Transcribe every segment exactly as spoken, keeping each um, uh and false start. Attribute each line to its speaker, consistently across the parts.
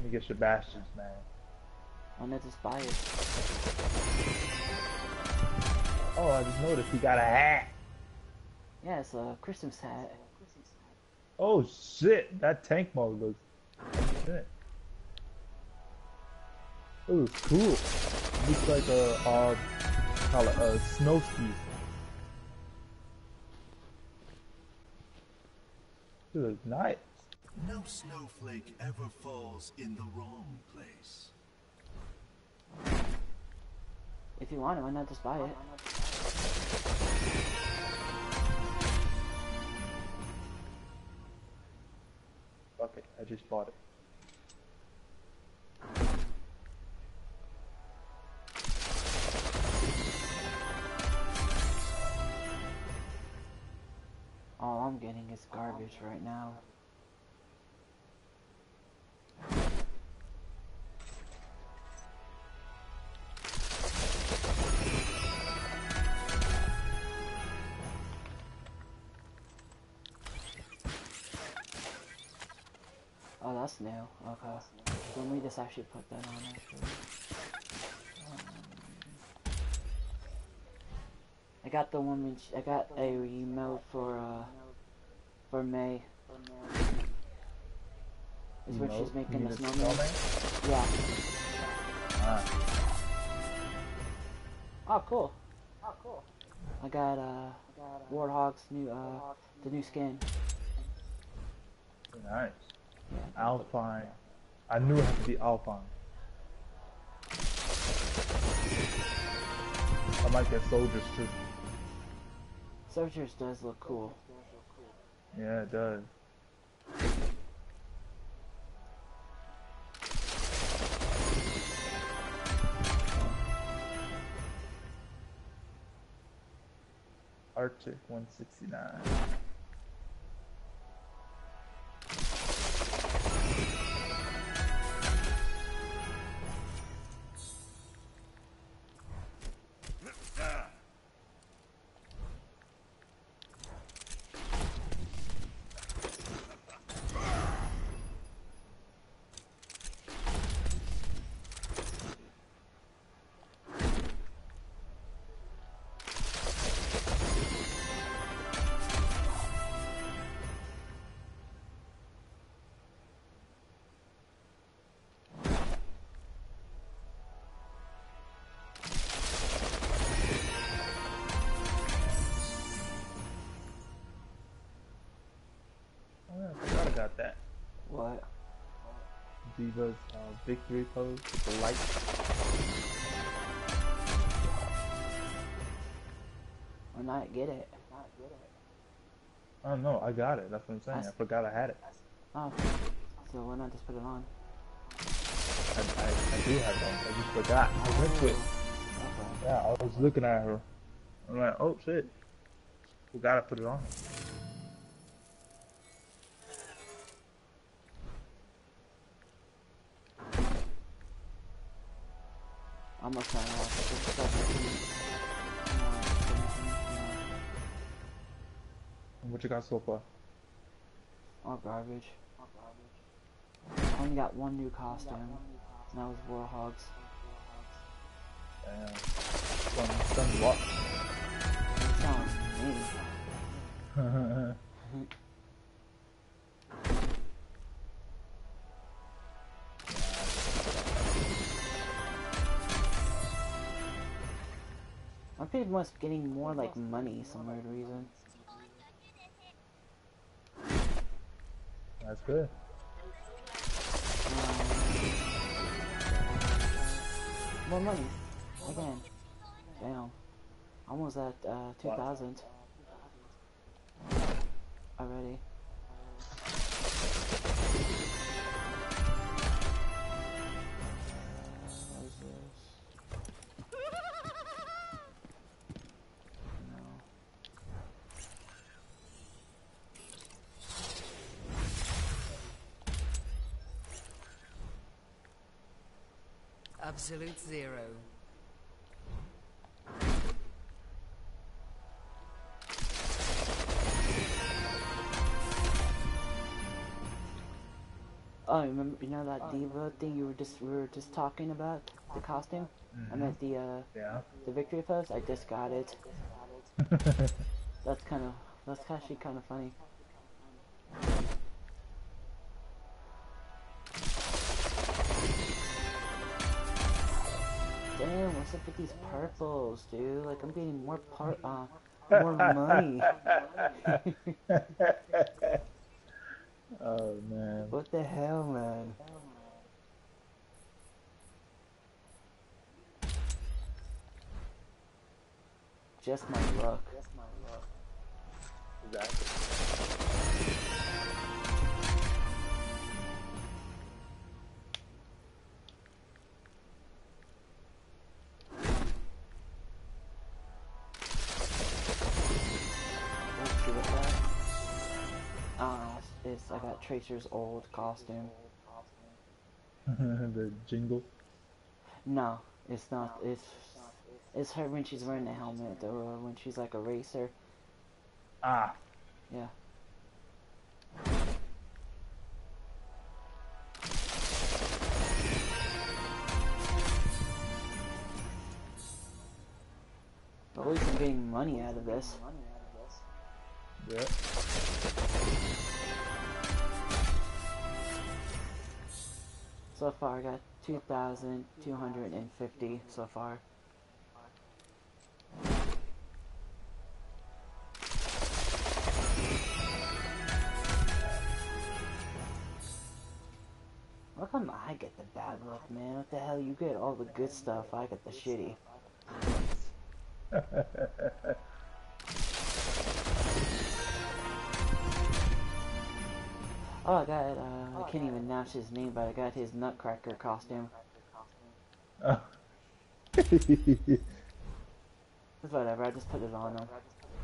Speaker 1: me get Sebastian's, man.
Speaker 2: Why not just buy it?
Speaker 1: Oh, I just noticed he got a hat.
Speaker 2: Yeah, it's a Christmas hat.
Speaker 1: Oh shit, that tank mode looks shit. It was cool. It looks like a, uh, call it a snow ski. It looks nice.
Speaker 3: No snowflake ever falls in the wrong place.
Speaker 2: If you want it, why not just buy it?
Speaker 1: Fuck it, I just bought it.
Speaker 2: All I'm getting is garbage right now. Oh, that's new. Okay. Let me just actually put that on actually. Um, I got the one which I got a remote for uh for May. Is when she's making the snowman. snowman? Yeah.
Speaker 1: Ah.
Speaker 2: Oh cool. Oh cool. I got uh Warthog's new uh the new skin.
Speaker 1: Nice.
Speaker 2: Yeah.
Speaker 1: Alpine. I knew it had to be Alpine. I might get soldiers too.
Speaker 2: Soldiers does look cool.
Speaker 1: Yeah, it does. Arctic one sixty-nine. Got that.
Speaker 2: What?
Speaker 1: Diva's uh, victory pose with the light.
Speaker 2: Or not get it.
Speaker 1: Oh no, I got it. That's what I'm saying. I, I forgot I had it.
Speaker 2: Oh, so why not just put it on?
Speaker 1: I, I, I do have it. I just forgot. I went to it.
Speaker 2: Okay.
Speaker 1: Yeah, I was looking at her. I'm like, oh shit. Forgot to put it on.
Speaker 2: I'm gonna sign off.
Speaker 1: What you got so far?
Speaker 2: All garbage. I only got one new costume. And that was Warthog's.
Speaker 1: Damn. Done, done what?
Speaker 2: It sounds me. I think must getting more like money some weird reason.
Speaker 1: That's good.
Speaker 2: Um, more money again. Damn, almost at uh, two thousand already.
Speaker 4: Absolute zero.
Speaker 2: Oh, remember, you know that diva thing you were just we were just talking about, the costume?
Speaker 1: Mm-hmm.
Speaker 2: I meant the uh
Speaker 1: Yeah.
Speaker 2: the victory pose. I just got it. That's kind of that's actually kind of funny. Damn, what's up with these purples, dude? Like I'm getting more part uh more money.
Speaker 1: Oh man.
Speaker 2: What the hell, man? Just my luck.
Speaker 1: Exactly.
Speaker 2: Let's see what that. Ah, it's, it's I got Tracer's old costume.
Speaker 1: The jingle.
Speaker 2: No, it's not. It's it's her when she's wearing the helmet or when she's like a racer.
Speaker 1: Ah.
Speaker 2: Yeah. But at least I'm getting money out of this.
Speaker 1: Yeah.
Speaker 2: So far, I got two thousand two hundred fifty so far. How come I get the bad luck, man? What the hell? You get all the good stuff, I get the shitty. Oh, I got, uh, I can't even announce his name, but I got his Nutcracker costume.
Speaker 1: Oh.
Speaker 2: It's whatever, I just put it on him.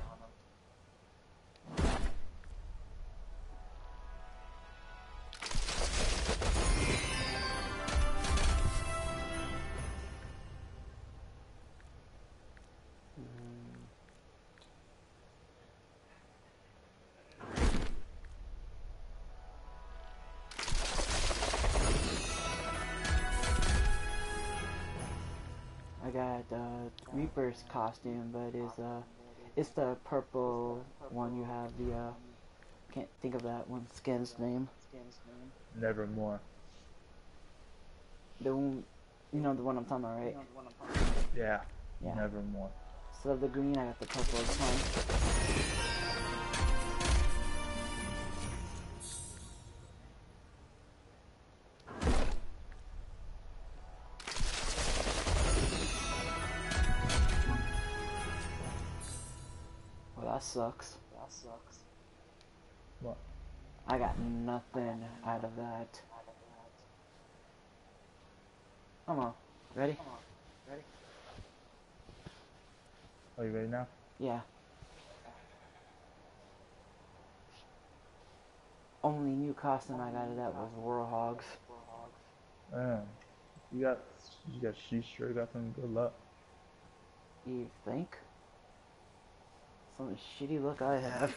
Speaker 2: I got uh, Reaper's costume, but it's uh, it's the purple one. You have the uh, can't think of that one skin's name.
Speaker 1: Nevermore.
Speaker 2: The one, you know the one I'm talking about, right?
Speaker 1: Yeah.
Speaker 2: Yeah.
Speaker 1: Nevermore.
Speaker 2: Instead of the green, I got the purple. It's fine. Well, that sucks. That sucks.
Speaker 1: What?
Speaker 2: I got nothing out of that. Come on. Ready? Ready?
Speaker 1: Are you ready now?
Speaker 2: Yeah. Only new costume I got out of that was Warhogs.
Speaker 1: Man. You got you got she sure got some good luck.
Speaker 2: You think? Some shitty look I have.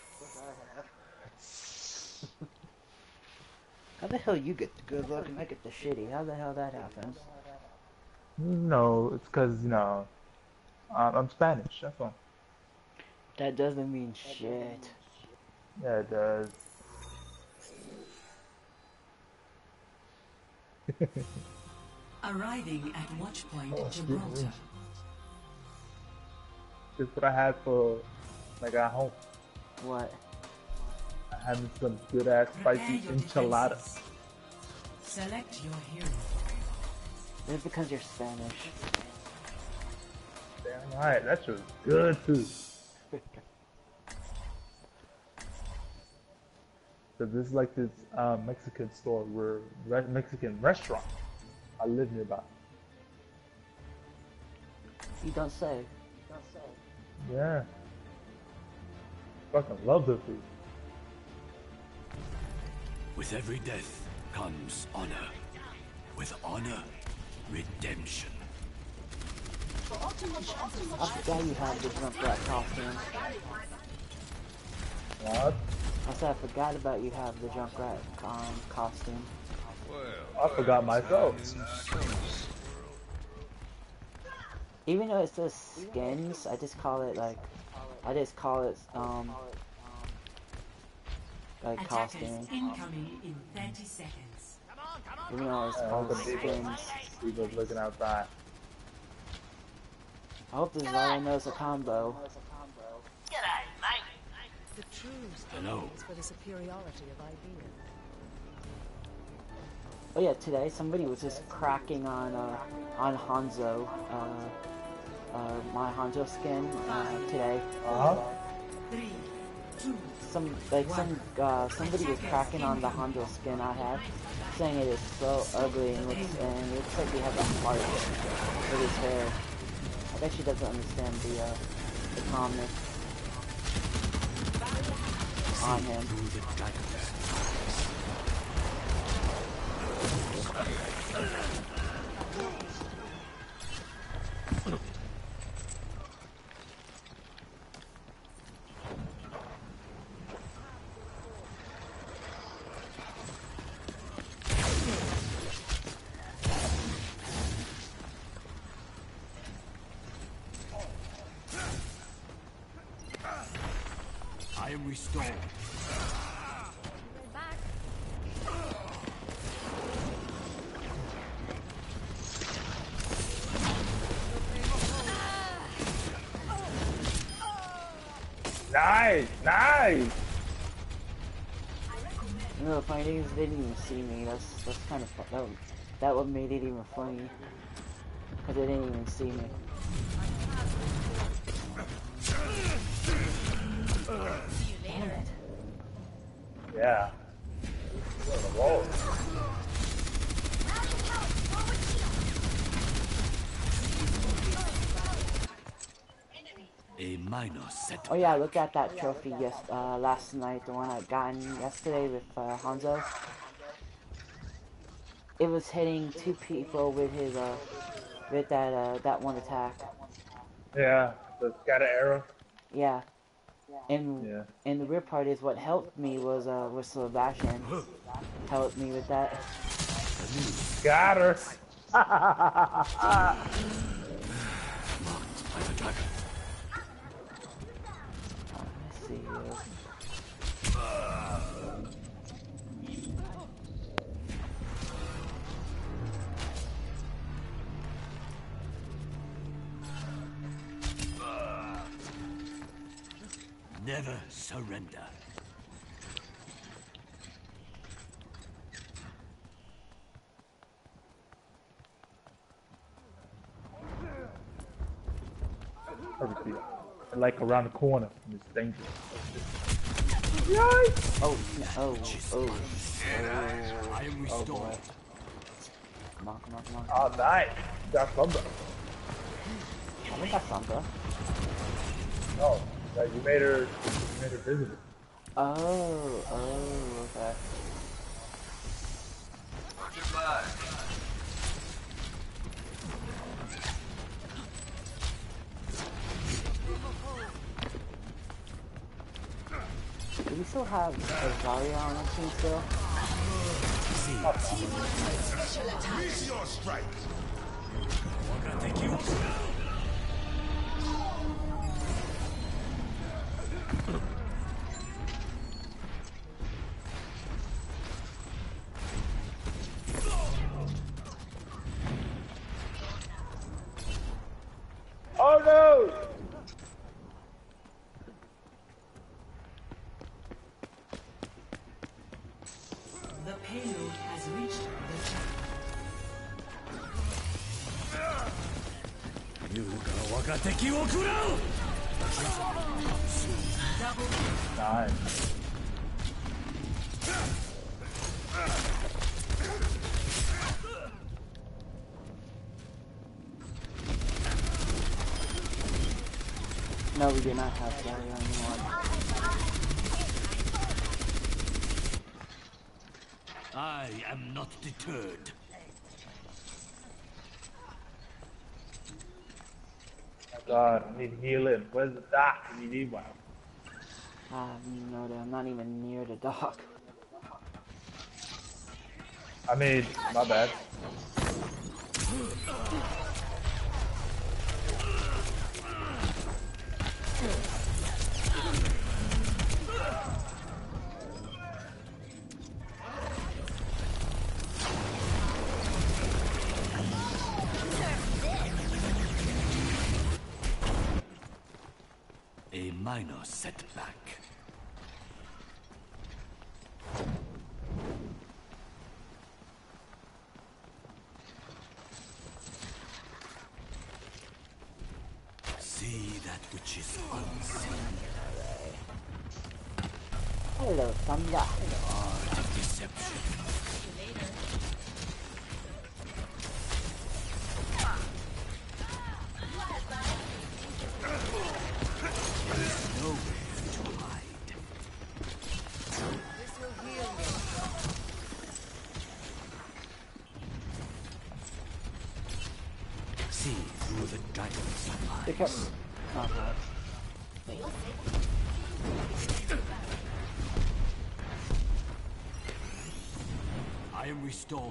Speaker 2: How the hell you get the good luck and I get the shitty? How the hell that happens?
Speaker 1: No, it's cause you know I'm, I'm Spanish. That's all.
Speaker 2: That doesn't mean shit.
Speaker 1: Yeah, it does.
Speaker 4: Arriving at Watchpoint
Speaker 1: Oh,
Speaker 4: Gibraltar.
Speaker 1: This is what I had for like at home.
Speaker 2: What?
Speaker 1: I had some good ass spicy
Speaker 4: Prepare your
Speaker 1: enchilada.
Speaker 4: defenses. Select your hero.
Speaker 2: It's because you're Spanish.
Speaker 1: Damn right, that shit was good too. So this is like this uh, Mexican store where re Mexican restaurant I live nearby.
Speaker 2: You don't say.
Speaker 1: Yeah. Fucking love the food.
Speaker 3: With every death comes honor. With honor, redemption.
Speaker 2: I forgot you had the jump rat costume.
Speaker 1: What?
Speaker 2: I said I forgot about you have the jump rat um, costume.
Speaker 1: I forgot myself.
Speaker 2: Even though it says skins, I just call it like, I just call it um, like
Speaker 4: Attackers
Speaker 2: costume.
Speaker 4: incoming in thirty seconds.
Speaker 2: Even though it's
Speaker 1: Yeah,
Speaker 2: called
Speaker 1: the people,
Speaker 2: skins.
Speaker 1: people looking outside.
Speaker 2: I hope this Zyra knows a combo.
Speaker 5: The true stands for the superiority of ideas.
Speaker 2: Oh yeah, today somebody was just cracking on uh, on Hanzo, uh, uh, my Hanzo skin uh, today.
Speaker 1: Uh huh.
Speaker 4: Three, two,
Speaker 2: Some like some uh, somebody was cracking on the Hanzo skin I have, saying it is so ugly and looks and it looks like he has a heart with his hair. I bet she doesn't understand the uh, the comment on him.
Speaker 6: I am restored.
Speaker 1: Nice, nice.
Speaker 2: You know, the funny thing is they didn't even see me. That's that's kind of that would, that would made it even funny because they didn't even see me. Damn it!
Speaker 1: Yeah. Whoa.
Speaker 6: A minor set.
Speaker 2: Oh yeah, look at that trophy yes uh, last night, the one I gotten yesterday with uh, Hanzo. It was hitting two people with his uh with that uh that one attack.
Speaker 1: Yeah, the scatter arrow.
Speaker 2: Yeah. And
Speaker 1: Yeah.
Speaker 2: and the weird part is what helped me was uh was Sebastian helped me with that.
Speaker 1: Got her.
Speaker 2: Let's see here.
Speaker 6: Never surrender.
Speaker 1: Perfect. Like around the corner. It's dangerous.
Speaker 2: Oh, oh, oh, oh,
Speaker 6: I am
Speaker 2: oh
Speaker 6: restored.
Speaker 2: boy. Come on, come on, come on.
Speaker 1: Oh, nice. That's something.
Speaker 2: I think that's something.
Speaker 1: Oh, like you made her, you made her visible.
Speaker 2: Oh, oh, okay. Do we still have a Zarya on our team still?
Speaker 3: Raise your strikes.
Speaker 1: Oh no!
Speaker 4: the payload has reached the top.
Speaker 1: Nice.
Speaker 2: No, we do not have Zarya anymore.
Speaker 6: I am not deterred.
Speaker 1: Oh God, I need healing. Where's the doc? We need one.
Speaker 2: Ah, no, I'm not even near the dock.
Speaker 1: I mean, my bad.
Speaker 6: A minor setback. See that which is unseen.
Speaker 2: Hello, Thunder.
Speaker 6: Art of deception. There's nowhere to hide.
Speaker 5: This will heal you.
Speaker 6: See through the dragon's
Speaker 2: Pick up.
Speaker 6: eyes.
Speaker 2: Uh-huh.
Speaker 6: I am restored.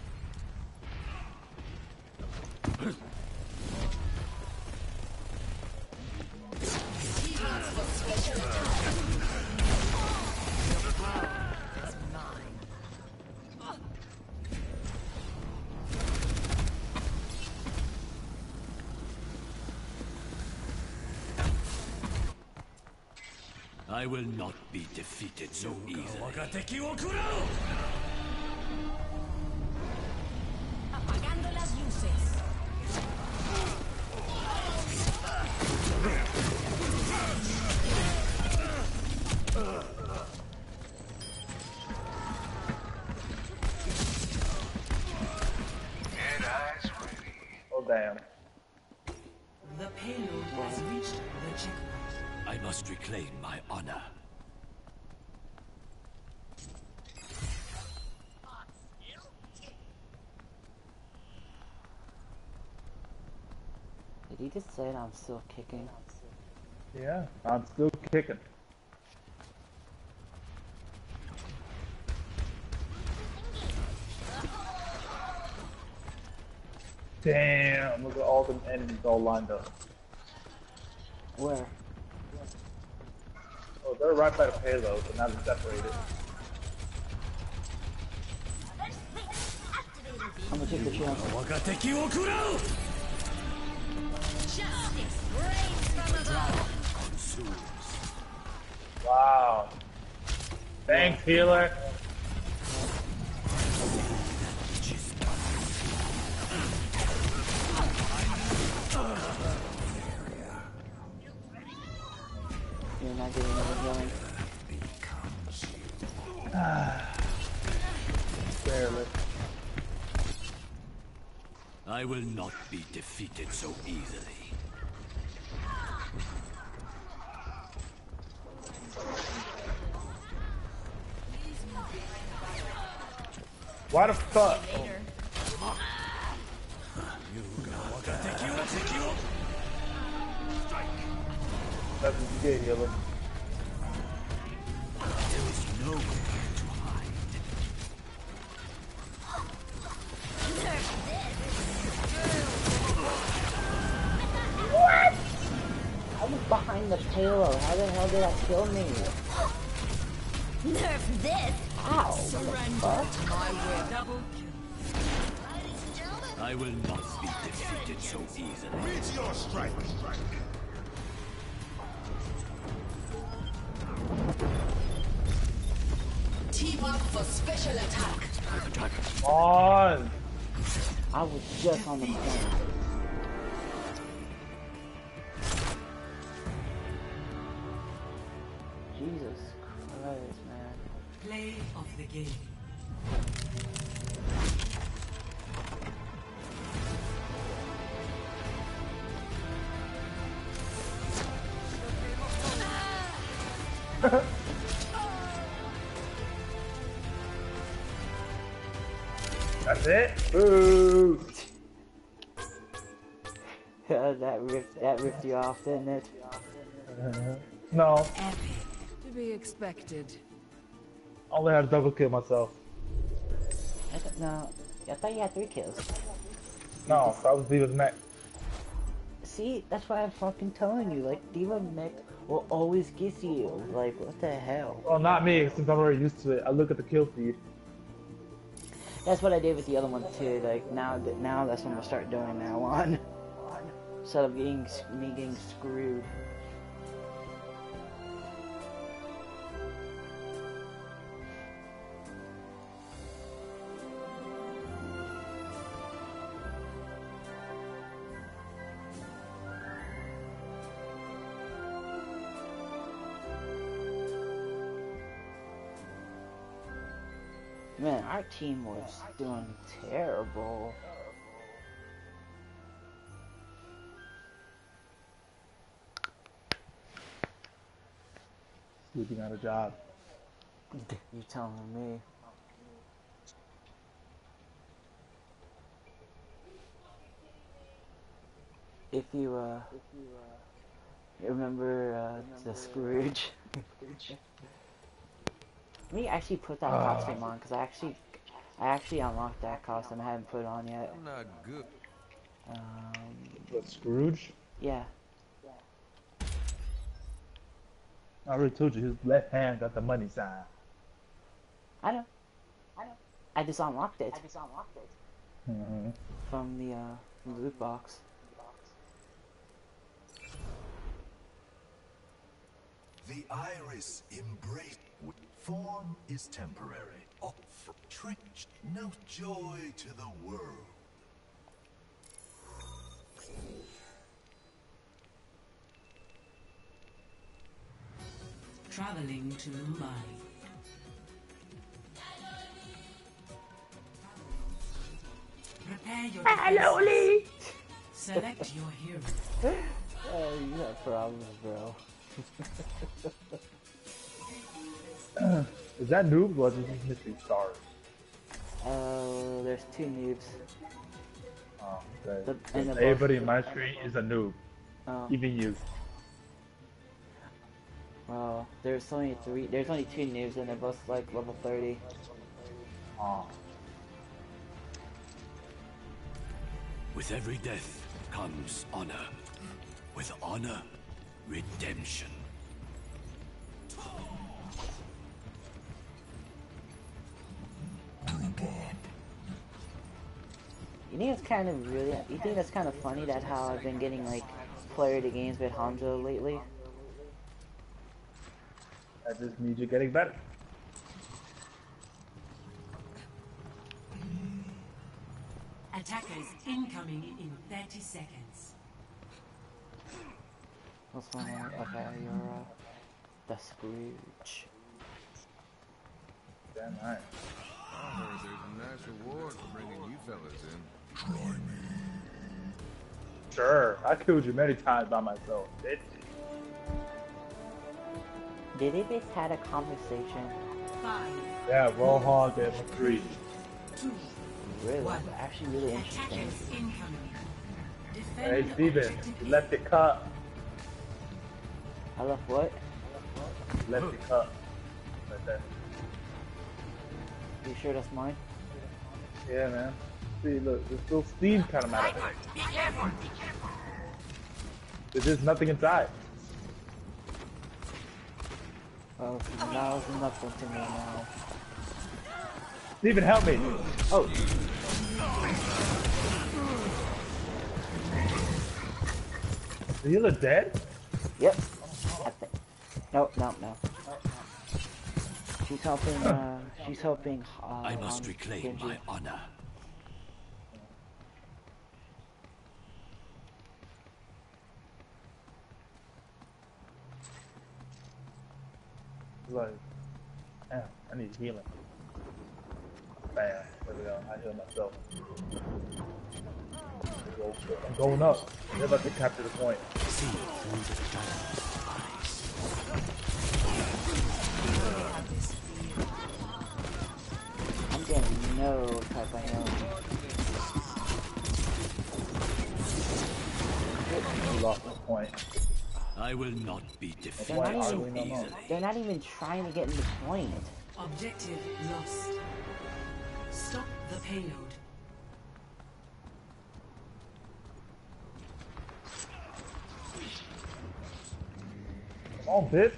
Speaker 5: It's mine.
Speaker 6: I will not be defeated so easily.
Speaker 5: Apagando las luces.
Speaker 1: Oh damn.
Speaker 4: The payload has reached the checkpoint.
Speaker 6: I must reclaim my honor.
Speaker 2: Did he just say that I'm still kicking?
Speaker 1: Yeah, I'm still kicking. Damn, look at all the enemies all lined up.
Speaker 2: Where?
Speaker 1: Oh, they're right by the payload, but now they're separated.
Speaker 2: I'm gonna take the chance.
Speaker 1: Wow. Thanks, healer.
Speaker 2: You're not getting any healing.
Speaker 1: Barely.
Speaker 6: I will not be defeated so easily.
Speaker 1: Why the fuck? That's what you get, healer.
Speaker 6: There is nowhere to hide.
Speaker 2: I was behind the payload. How the hell did that kill me?
Speaker 5: Nerf this.
Speaker 2: Ow.
Speaker 5: Surrender to my will. Double kill.
Speaker 6: I will not be defeated so easily.
Speaker 3: Meet your strike.
Speaker 5: Team up for special attack.
Speaker 1: Come on.
Speaker 2: I was just on the corner. Jesus Christ, man.
Speaker 4: Play of the game.
Speaker 1: That's it? Boo!
Speaker 2: that ripped that ripped you off, didn't it?
Speaker 1: No,
Speaker 4: Epic.
Speaker 5: To be expected.
Speaker 1: I only had to double kill myself.
Speaker 2: I th no, I thought you had three kills.
Speaker 1: No, that was Diva's mech.
Speaker 2: See, that's why I'm fucking telling you. Like, Diva mech will always get you. Like, what the hell?
Speaker 1: Well, not me, since I'm already used to it. I look at the kill feed.
Speaker 2: That's what I did with the other one too. Like now, that now that's what I'm gonna start doing now on. Instead of getting me getting screwed. Man, our team was doing terrible.
Speaker 1: Sleeping out a job.
Speaker 2: You telling me? If you uh, remember uh, the Scrooge. Let me actually put that
Speaker 1: Uh.
Speaker 2: costume on, because I actually, I actually unlocked that costume. I haven't put it on yet.
Speaker 6: I'm not good.
Speaker 2: Um,
Speaker 1: What, Scrooge?
Speaker 2: yeah.
Speaker 1: I already told you, his left hand got the money sign.
Speaker 2: I know. I know. I just unlocked it. I just unlocked it.
Speaker 1: Mm-hmm.
Speaker 2: From the, uh, from the loot box.
Speaker 3: The iris embrace. Form is temporary. Oh, trick, no joy to the world.
Speaker 4: Traveling to Mumbai. Prepare your
Speaker 2: Hello, Lee!
Speaker 4: Select your hero.
Speaker 2: Oh, you have problems, bro.
Speaker 1: Is that noob or is it just mystery stars?
Speaker 2: Uh, there's two noobs.
Speaker 1: Oh, okay.
Speaker 2: The- and the
Speaker 1: Everybody in my street is a noob.
Speaker 2: Oh,
Speaker 1: Even you.
Speaker 2: well, there's only three. There's only two noobs, and they're both like level thirty.
Speaker 1: Oh.
Speaker 6: With every death comes honor. With honor, redemption.
Speaker 2: You think it's kind of really? You think that's kind of funny that how I've been getting like player to games with Hanzo lately?
Speaker 1: That just means you're getting better.
Speaker 4: Attackers incoming in thirty seconds.
Speaker 2: What's one? Okay, you're uh, the Scrooge.
Speaker 1: Damn right.
Speaker 7: I heard there's a nice reward for bringing you fellas in.
Speaker 1: Sure, I killed you many times by myself. Bitch.
Speaker 2: Did they just had a conversation?
Speaker 4: Five,
Speaker 1: Yeah, Rohan gave him three.
Speaker 4: two,
Speaker 2: Really?
Speaker 4: one.
Speaker 2: Actually, really interesting.
Speaker 4: Attackers incoming.
Speaker 1: Hey,
Speaker 4: Defend
Speaker 1: Steven,
Speaker 4: objective
Speaker 1: you left it cut.
Speaker 2: I left what?
Speaker 1: You left it cut. Right there.
Speaker 2: You sure that's mine?
Speaker 1: Yeah, man. See, look, there's still steam kind of out of it.
Speaker 4: Be careful, be careful.
Speaker 1: There's just nothing inside.
Speaker 2: Oh, that was nothing to me now.
Speaker 1: Steven, help me.
Speaker 2: Oh,
Speaker 1: Is the healer dead?
Speaker 2: yep. I think. No, no, no. She's helping. Uh, she's helping. Uh,
Speaker 6: I must
Speaker 2: um,
Speaker 6: reclaim
Speaker 2: Genji.
Speaker 6: my honor.
Speaker 1: Like, damn, I need healing. Bam, there we go. I heal myself. I'm going up. They're about to capture the point.
Speaker 6: See through the giant's eyes.
Speaker 2: I'm getting no type of healing.
Speaker 1: We lost the point.
Speaker 6: I will not be
Speaker 2: They're
Speaker 6: defeated
Speaker 2: not
Speaker 1: Why are
Speaker 6: so
Speaker 1: we
Speaker 2: even.
Speaker 1: not on?
Speaker 6: easily.
Speaker 2: They're not even trying to get in the point.
Speaker 4: Objective lost. Stop the payload.
Speaker 1: Come on, bitch.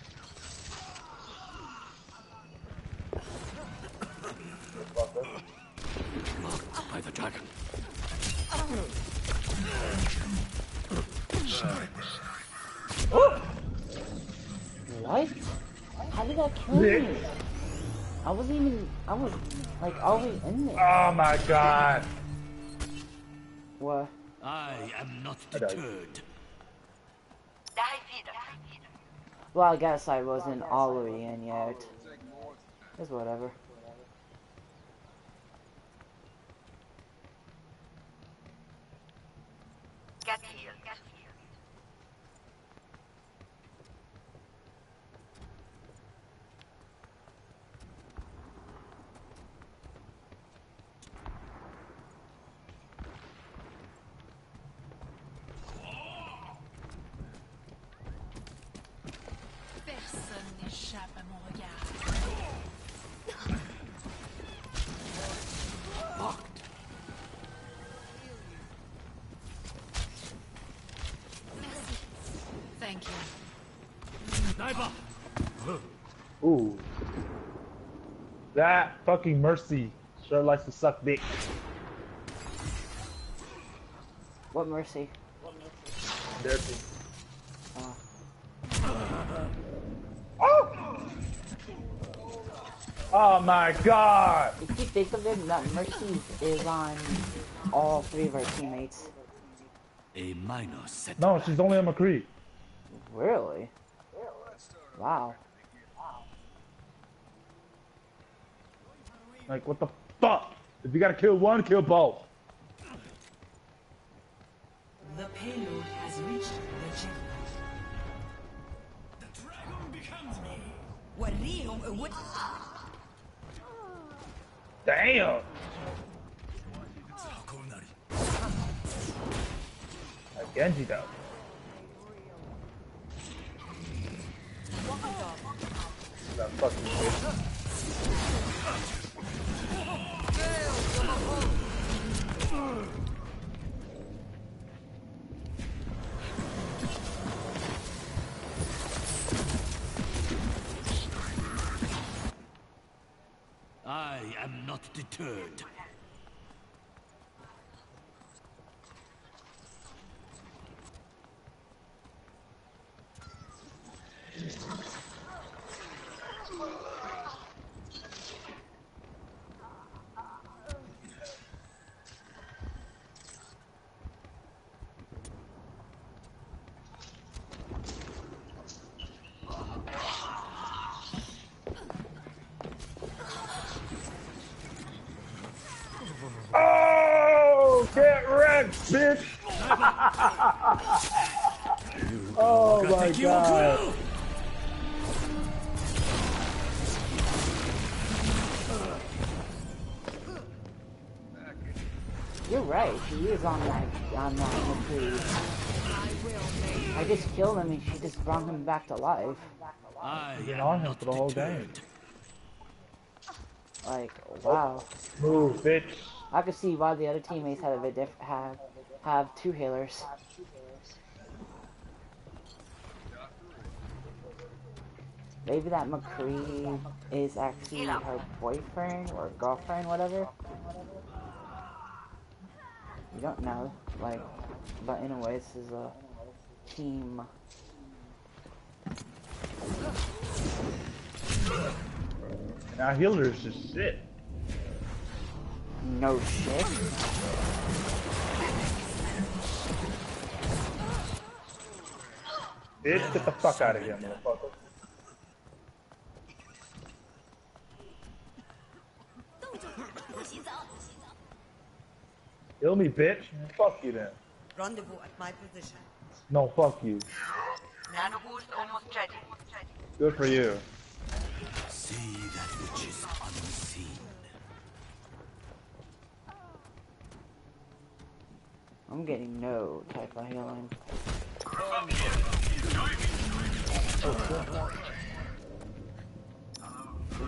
Speaker 6: By the dragon.
Speaker 2: What? How did that kill me? I wasn't even. I was like always in there.
Speaker 1: Oh my god.
Speaker 2: What?
Speaker 6: I am not deterred.
Speaker 2: Well, I guess I wasn't all the way in yet. It's whatever.
Speaker 8: Get healed. Get healed.
Speaker 5: Personne n'échappe à mon regard.
Speaker 6: Locked.
Speaker 5: Merci. Thank you.
Speaker 6: Sniper.
Speaker 1: Ooh. That fucking Mercy sure likes to suck dick.
Speaker 2: What mercy?
Speaker 1: Dirty.
Speaker 2: Oh.
Speaker 1: Oh! Oh my god!
Speaker 2: If you think of it, that mercy is on all three of our teammates.
Speaker 6: A minor set.
Speaker 1: No, she's only on McCree.
Speaker 2: Really? Wow.
Speaker 1: Like, what the fuck? If you gotta kill one, kill both.
Speaker 4: The payload has reached the checkpoint.
Speaker 1: Damn! Like Genji though. That fucking bitch.
Speaker 6: I am not deterred.
Speaker 1: Oh, get wrecked, bitch! Oh my god.
Speaker 2: You're right, he is on that on that McCree. I just killed him and she just brought him back to life.
Speaker 6: I
Speaker 1: Been
Speaker 6: am
Speaker 1: on him
Speaker 6: not
Speaker 1: for the whole
Speaker 6: deterred.
Speaker 1: game.
Speaker 2: Like, wow.
Speaker 1: Move, bitch.
Speaker 2: I could see why the other teammates had a bit diff have have two healers. Maybe that McCree is actually her boyfriend or girlfriend, whatever. You don't know, like, but anyway, this is a team.
Speaker 1: And our healer is just shit.
Speaker 2: No shit.
Speaker 1: Bitch, get the fuck out of here, motherfucker. Kill me, bitch. Fuck you then.
Speaker 8: Rendezvous at my position.
Speaker 1: No, fuck you.
Speaker 8: Nano boost almost ready.
Speaker 1: Good for you.
Speaker 6: See that which is unseen.
Speaker 2: I'm getting no type of healing.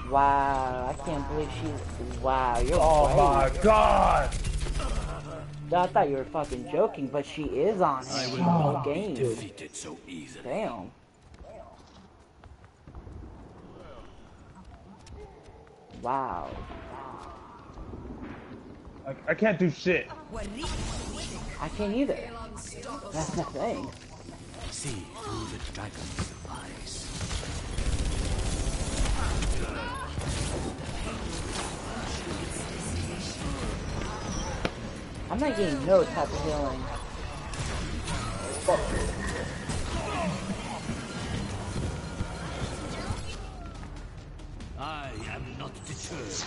Speaker 2: Wow, I can't believe she's. Wow, you're
Speaker 1: Oh
Speaker 2: right.
Speaker 1: my god!
Speaker 2: I thought you were fucking joking, but she is on
Speaker 6: I
Speaker 2: it
Speaker 6: will
Speaker 2: the whole
Speaker 6: not be
Speaker 2: game.
Speaker 6: defeated so easily.
Speaker 2: Damn. Wow.
Speaker 1: I, I can't do shit.
Speaker 2: I can't either. That's the thing.
Speaker 6: See through the dragon's eyes.
Speaker 2: I'm not getting no type of healing.
Speaker 6: I am not deterred.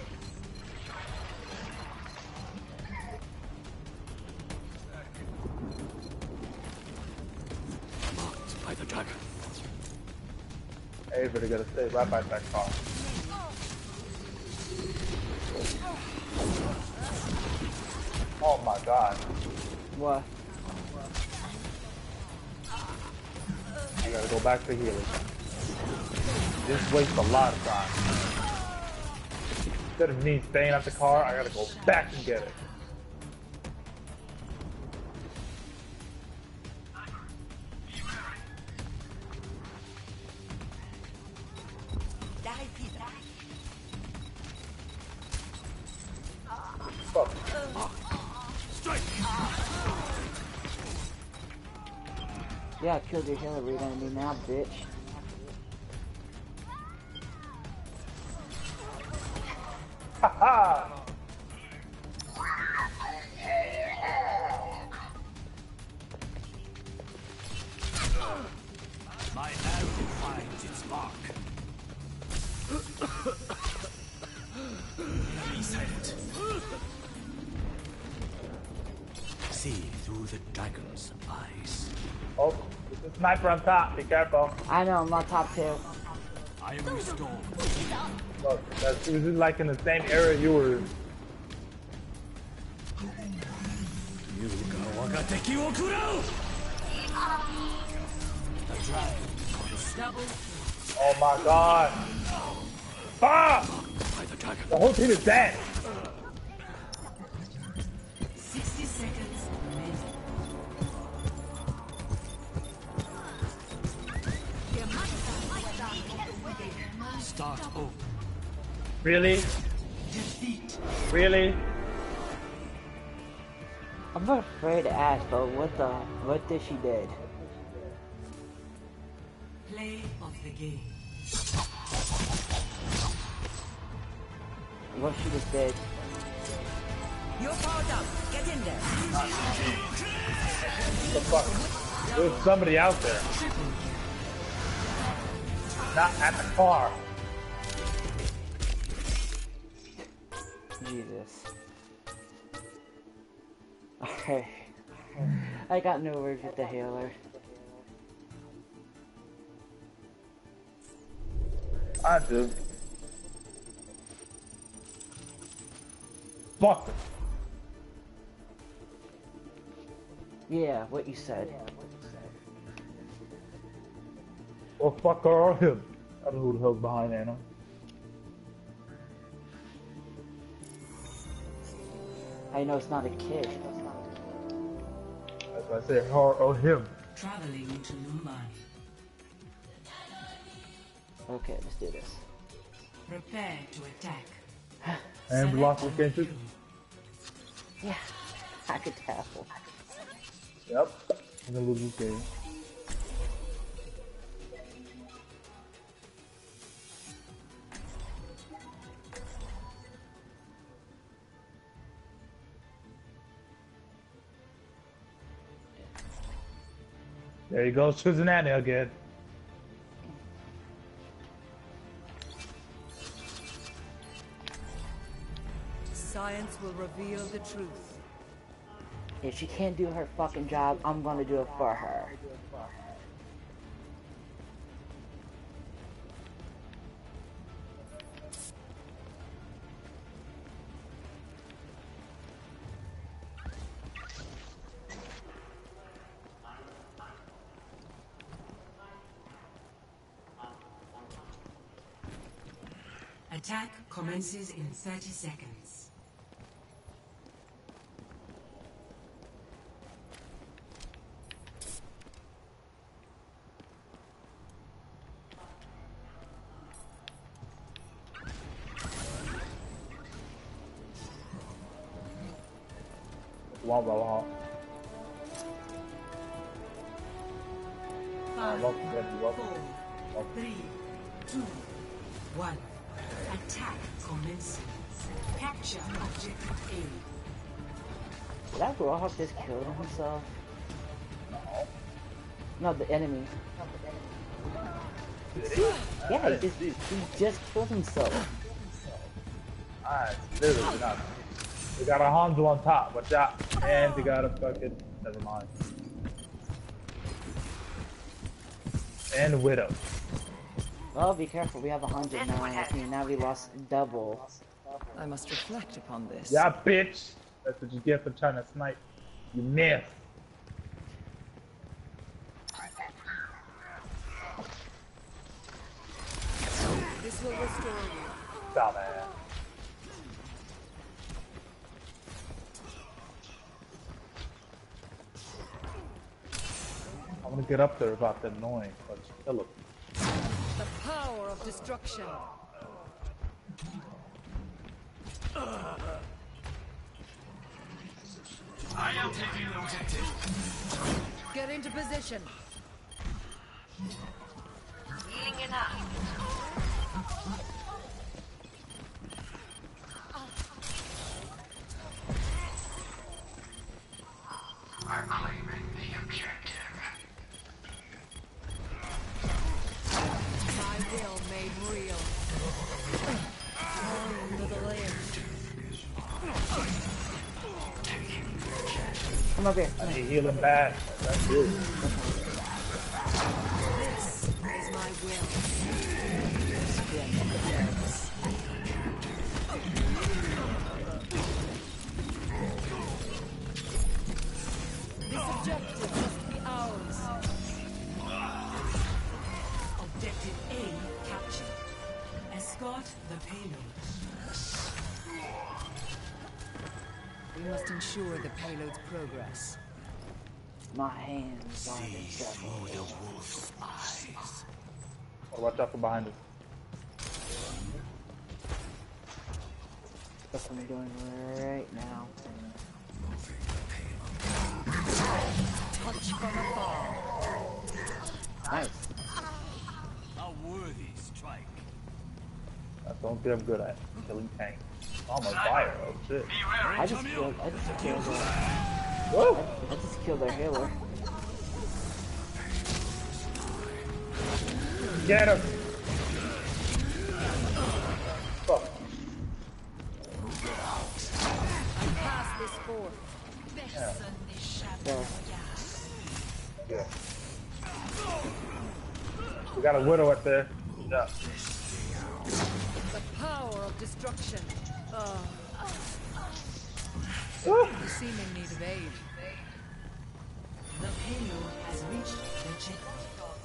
Speaker 6: Marked by the dragon.
Speaker 1: Everybody gotta stay right by that car. Oh my god.
Speaker 2: What?
Speaker 1: I gotta go back to healing. This wastes a lot of time. Instead of me staying at the car, I gotta go back and get it. Fuck.
Speaker 2: Yeah, I killed your healer. What are you gonna do now, bitch?
Speaker 1: Haha!
Speaker 6: My arrow finds its mark. Be silent. See through the dragon's eyes.
Speaker 1: Oh, there's a sniper on top. Be careful.
Speaker 2: I know, I'm on top two.
Speaker 6: I am restored.
Speaker 1: Look, that's, it was like in the same area you were in. Oh my god. Ah!
Speaker 6: By the dragon.
Speaker 1: The whole team is dead.
Speaker 4: sixty seconds remaining.
Speaker 6: Start over.
Speaker 1: Really?
Speaker 4: Defeat.
Speaker 1: Really?
Speaker 2: I'm not afraid to ask, but what the, what did she did?
Speaker 4: Play of the game.
Speaker 2: What she just did?
Speaker 8: You're powered up. Get in there.
Speaker 1: What the fuck? There's somebody out there. Not at the car.
Speaker 2: Jesus. Okay. I got no words with the healer.
Speaker 1: I do. Fuck.
Speaker 2: Yeah, what you said.
Speaker 1: Or fuck her or him. I don't know who the hell's behind Anna.
Speaker 2: I know it's not a kid.
Speaker 1: That's why I say her or him.
Speaker 4: Traveling to Lumani.
Speaker 2: Okay, let's do this.
Speaker 4: Prepare to attack.
Speaker 1: And block with cases.
Speaker 2: Yeah, I could tell.
Speaker 1: Yep. And a little game. There you go, Susan Annie again.
Speaker 8: Science will reveal the truth.
Speaker 2: If she can't do her fucking job, I'm gonna do it for her.
Speaker 4: Attack commences in thirty seconds.
Speaker 1: Wow, wow, wow.
Speaker 4: Five,
Speaker 1: welcome, welcome, welcome.
Speaker 4: four,
Speaker 1: Welcome.
Speaker 4: three, two, one. Attack commencing. Capture objective A.
Speaker 2: Did that Roadhog just kill himself? No, the enemy. Yeah, he just, he just killed himself.
Speaker 1: Alright, literally not. We got a Hanzo on top, watch out. And we got a fucking, never mind. And a Widow.
Speaker 2: Oh, be careful, we have a hundred now. I mean, now we lost double.
Speaker 5: I must reflect upon this.
Speaker 1: Yeah, bitch. That's what you get for trying to snipe. You miss.
Speaker 5: This will restore you.
Speaker 1: Stop it. I want to get up there without them annoying, but just kill him.
Speaker 5: The power of destruction.
Speaker 6: I am taking the objective.
Speaker 5: Get into position.
Speaker 8: Healing enough.
Speaker 6: I'm claiming the objective.
Speaker 5: My will made real. Under the layer.
Speaker 2: Come over here.
Speaker 1: I need healing back. That's good.
Speaker 5: This is my will. This objective must be ours.
Speaker 4: Objective A captured. Escort the payload.
Speaker 5: We must ensure the payload's progress.
Speaker 2: My hands are the devil.
Speaker 6: The wolf's eyes.
Speaker 1: Oh, watch out from behind us.
Speaker 2: That's what I'm doing right now.
Speaker 5: Touch from afar.
Speaker 2: Nice.
Speaker 6: A worthy strike.
Speaker 1: That's the only thing I'm good at. Killing tanks. Oh, I'm on fire. Oh, shit.
Speaker 2: I just killed. I just killed. Uh,
Speaker 1: Whoa!
Speaker 2: I just killed their healer.
Speaker 1: Get him! Fuck.
Speaker 5: I pass this forth.
Speaker 2: So,
Speaker 1: Yeah. We got a Widow up there. Yeah.
Speaker 5: The power of destruction. Oh,
Speaker 1: Woo!
Speaker 5: you seem in need of aid.
Speaker 4: The payload has reached the checkpoint.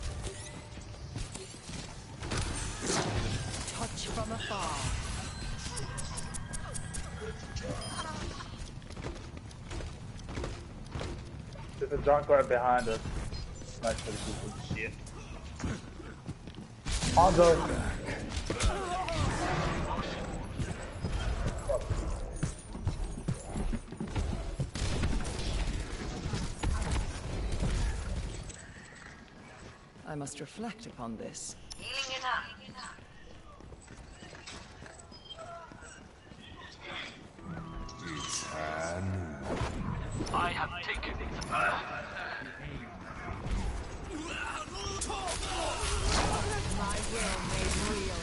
Speaker 5: Touch from afar.
Speaker 1: There's a junkyard behind us. Nice for the people. Shit. Hanzo!
Speaker 5: I must reflect upon this.
Speaker 8: Healing enough.
Speaker 6: I have taken it.
Speaker 5: My will made real.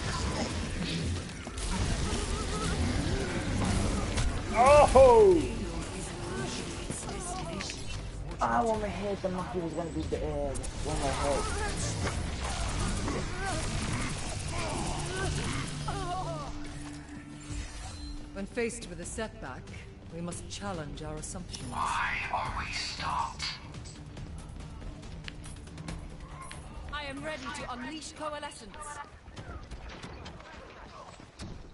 Speaker 1: Oh!
Speaker 2: ah, one more hit. The monkey was gonna beat the egg. One more hit.
Speaker 5: When faced with a setback, we must challenge our assumptions.
Speaker 6: Why are we stopped?
Speaker 5: I am ready to unleash coalescence.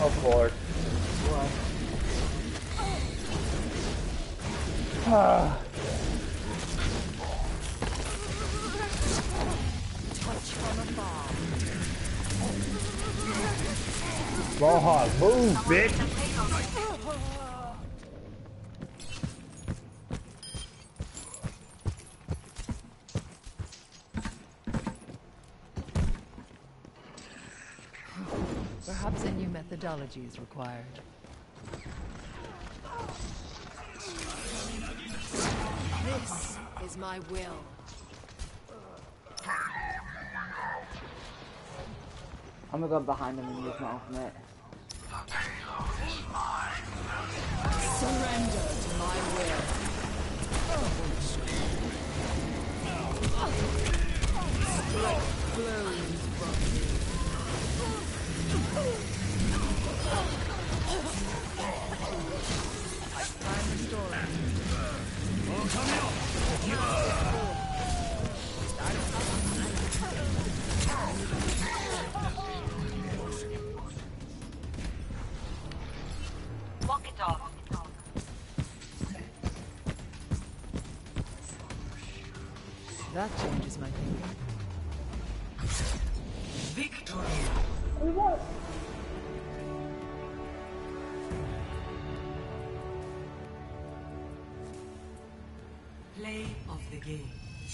Speaker 1: Of course.
Speaker 2: What?
Speaker 1: Ah.
Speaker 5: Touch from afar.
Speaker 1: Small hog, move, bitch!
Speaker 5: Perhaps a new methodology is required. This is my will.
Speaker 2: I'm gonna go behind him and use my ultimate.
Speaker 5: Surrender to my will. Strength flows from me. I find the story.
Speaker 8: Walk it off.
Speaker 5: That changes my thinking.
Speaker 4: Victory. Play of the game.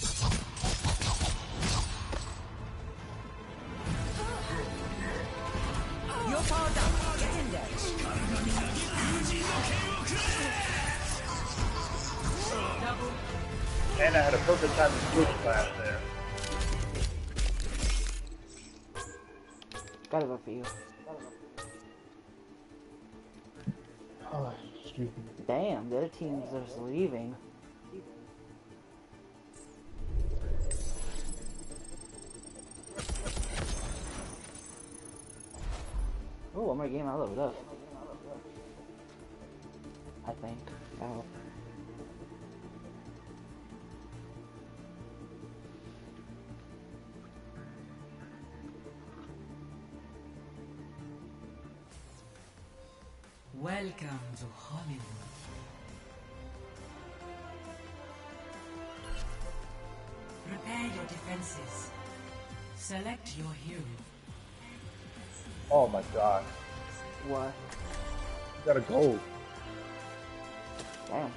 Speaker 8: You're powered up. Get in there.
Speaker 4: Double.
Speaker 1: And I had a perfect time to switch class there.
Speaker 2: Gotta go for you.
Speaker 1: Oh, excuse me.
Speaker 2: Damn, the other team's just leaving. Oh, one more game, I leveled up. I think. I hope.
Speaker 4: Welcome to Hollywood. Prepare your defenses. Select your hero.
Speaker 1: Oh my god.
Speaker 2: What?
Speaker 1: You gotta go.
Speaker 2: Damn.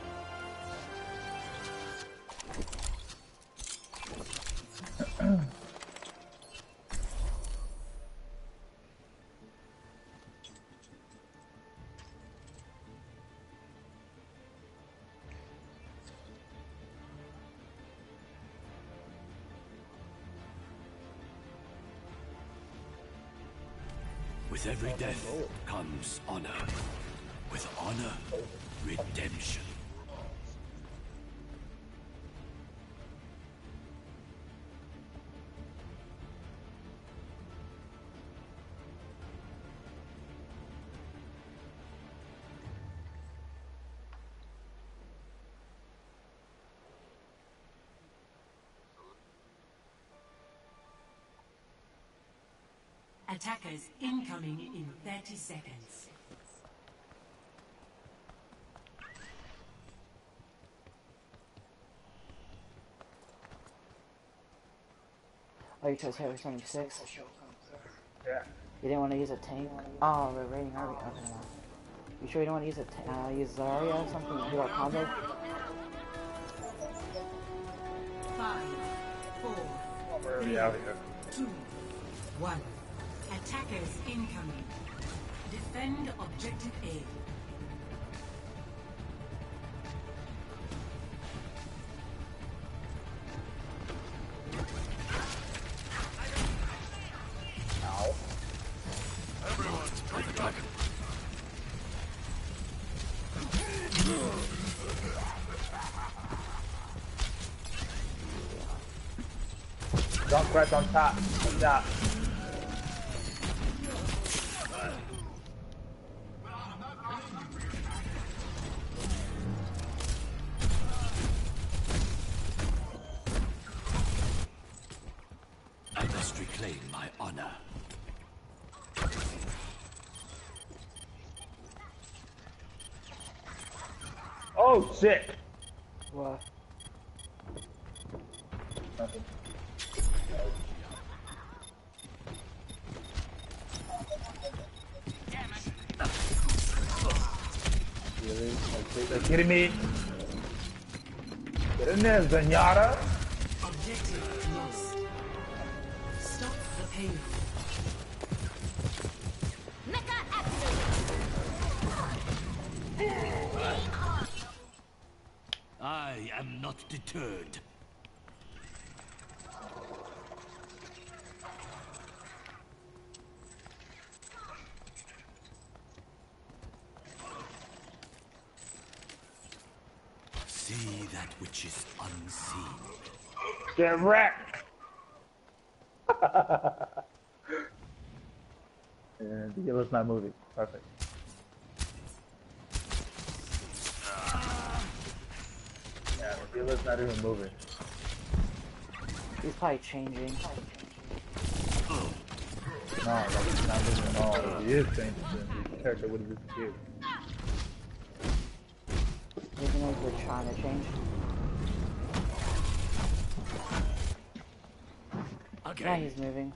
Speaker 6: With every death comes honor. With honor, redemption.
Speaker 4: Attackers incoming in thirty seconds.
Speaker 2: Oh, you chose Harry seventy-six?
Speaker 1: Yeah.
Speaker 2: You didn't want to use a tank? Oh, we're raiding Harvey. Okay, no. You sure you don't want to use a ta uh, use Zarya or something? Do our combo?
Speaker 4: Five, four,
Speaker 1: We're already out here.
Speaker 4: two, one. Attackers incoming. Defend objective A.
Speaker 1: Ow.
Speaker 6: Marked by the dragon.
Speaker 1: Don't press on top. On top.
Speaker 6: I must reclaim my honor.
Speaker 1: Oh shit!
Speaker 2: What?
Speaker 1: Nothing. Really? Like, they're kidding me? Get in there, Zenyatta!
Speaker 4: Objective lost. Stop the payload.
Speaker 6: I am not deterred. See that which is unseen.
Speaker 1: Get wrecked! And the healer's not moving. Perfect. Yeah, the healer's not even moving.
Speaker 2: He's probably changing.
Speaker 1: No, like, he's not moving at all. If he is changing, then the character would have disappeared.
Speaker 2: Even if we're trying to change.
Speaker 6: Okay.
Speaker 2: Yeah, he's moving.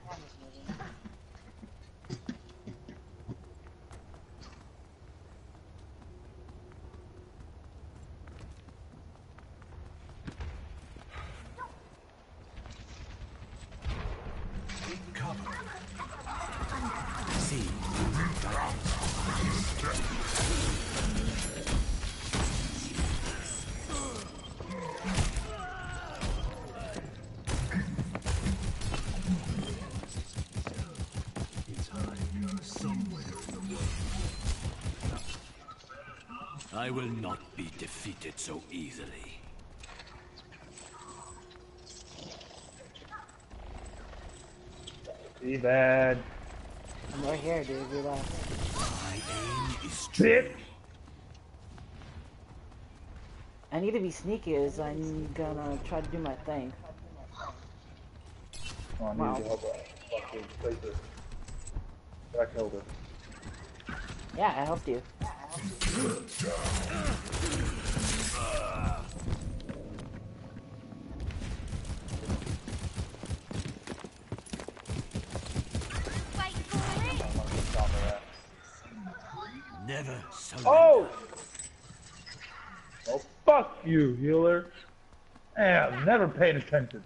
Speaker 6: See. I will not be defeated so easily.
Speaker 1: Too bad.
Speaker 2: I'm right here, dude. Relax.
Speaker 6: My aim is
Speaker 1: Shit!
Speaker 2: I need to be sneaky as I'm gonna try to do my thing.
Speaker 1: Oh, I need
Speaker 2: Wow.
Speaker 1: to help her. Fucking place her. But I killed her.
Speaker 2: Yeah, I helped you.
Speaker 6: never surrender.
Speaker 1: Oh! Oh, fuck you, healer. Damn, never paying attention.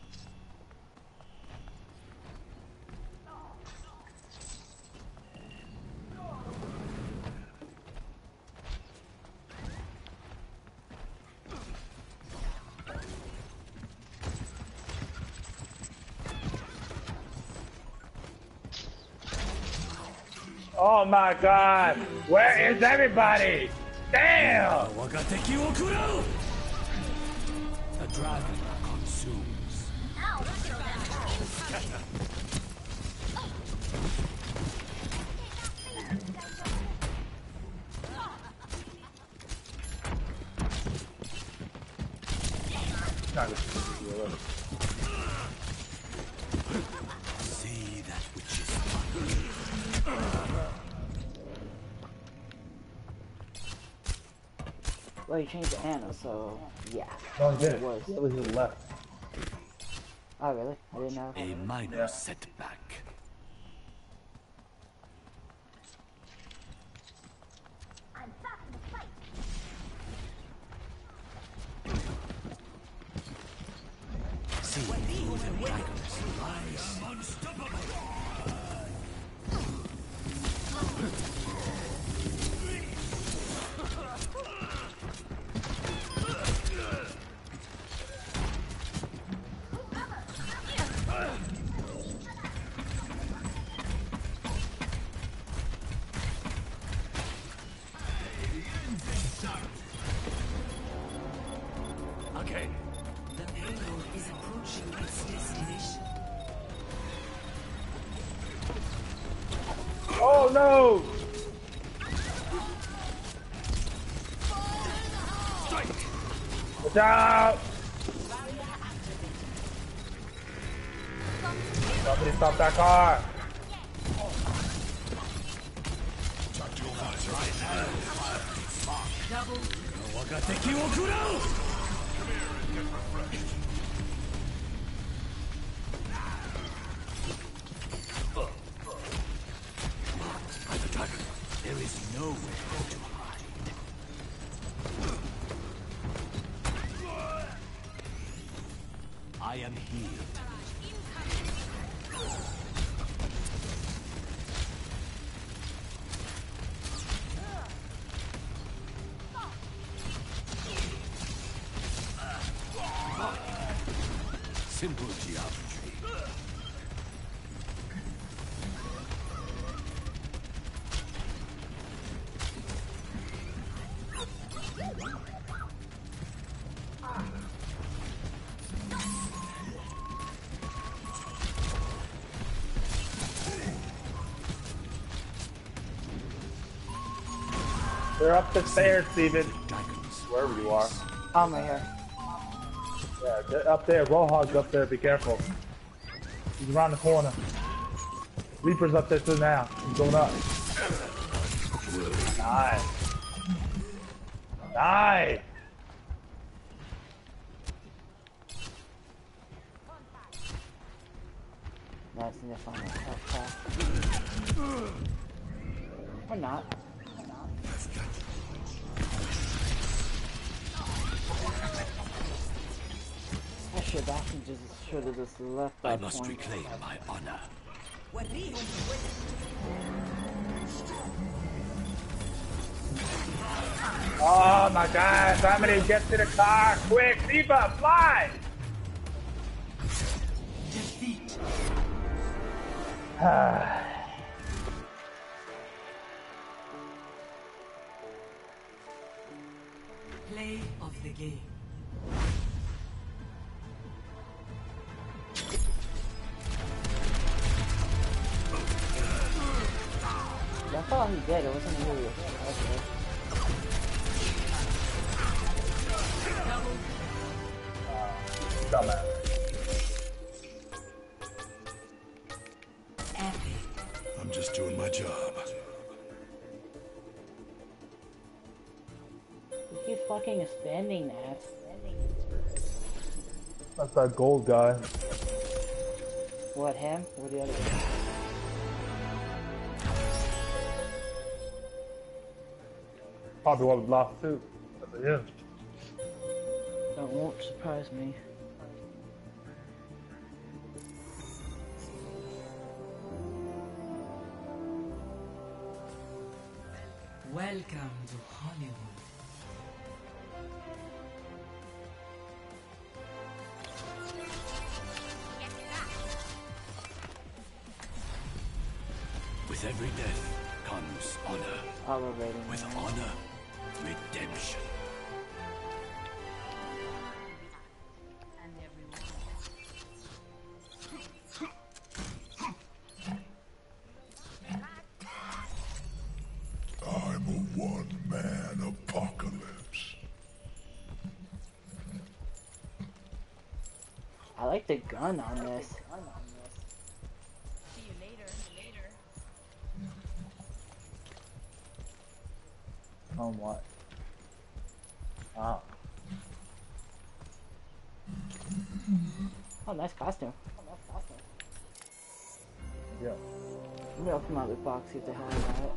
Speaker 1: Oh my god! Where is everybody? Damn!
Speaker 6: The dragon consumes.
Speaker 1: Not gonna do it.
Speaker 6: See that which is
Speaker 2: Well, you changed to Anna, so yeah.
Speaker 1: No, he did
Speaker 2: It
Speaker 1: it.
Speaker 2: was.
Speaker 1: It was his left.
Speaker 2: Oh, really? I didn't know.
Speaker 6: a minor
Speaker 1: Yeah.
Speaker 6: setback. See through the dragon's lies. Unstoppable. Okay.
Speaker 4: The payload is approaching its destination.
Speaker 1: Oh no! Watch out! Somebody stop that car!
Speaker 4: Double.
Speaker 6: 我が敵を食らう By the dragon, there is nowhere to hide. I am healed. Simple geometry.
Speaker 1: They're up the stairs, Steven.
Speaker 6: Dragons.
Speaker 1: Wherever you are.
Speaker 2: I'm right here.
Speaker 1: Yeah, they're up there. Roadhog's up there. Be careful. He's around the corner. Reaper's up there too now. He's going up. Nice. Nice.
Speaker 2: Nice, and if I'm a tough path. Or not. I should actually just should have just left
Speaker 6: I
Speaker 2: that
Speaker 6: must
Speaker 2: point.
Speaker 6: reclaim my honor.
Speaker 1: Oh my God! Somebody get to the car quick! Diva, fly!
Speaker 4: Defeat. Play of the game.
Speaker 2: I thought he did. It wasn't really. Okay.
Speaker 1: Dumbass.
Speaker 3: I'm just doing my job.
Speaker 2: You keep fucking standing there.
Speaker 1: That's that gold guy.
Speaker 2: What, him? Or the other one?
Speaker 1: Probably one of the last two. That's him.
Speaker 2: That won't surprise me.
Speaker 4: Welcome to Hollywood.
Speaker 6: With every death comes honor.
Speaker 2: Elevating.
Speaker 6: With honor, redemption.
Speaker 3: I'm a one-man apocalypse.
Speaker 2: I like the gun on this.
Speaker 5: See you later. Later.
Speaker 1: On what? Ah.
Speaker 2: Oh, nice costume.
Speaker 1: Yeah.
Speaker 2: Let me open my loot box, see if they have that.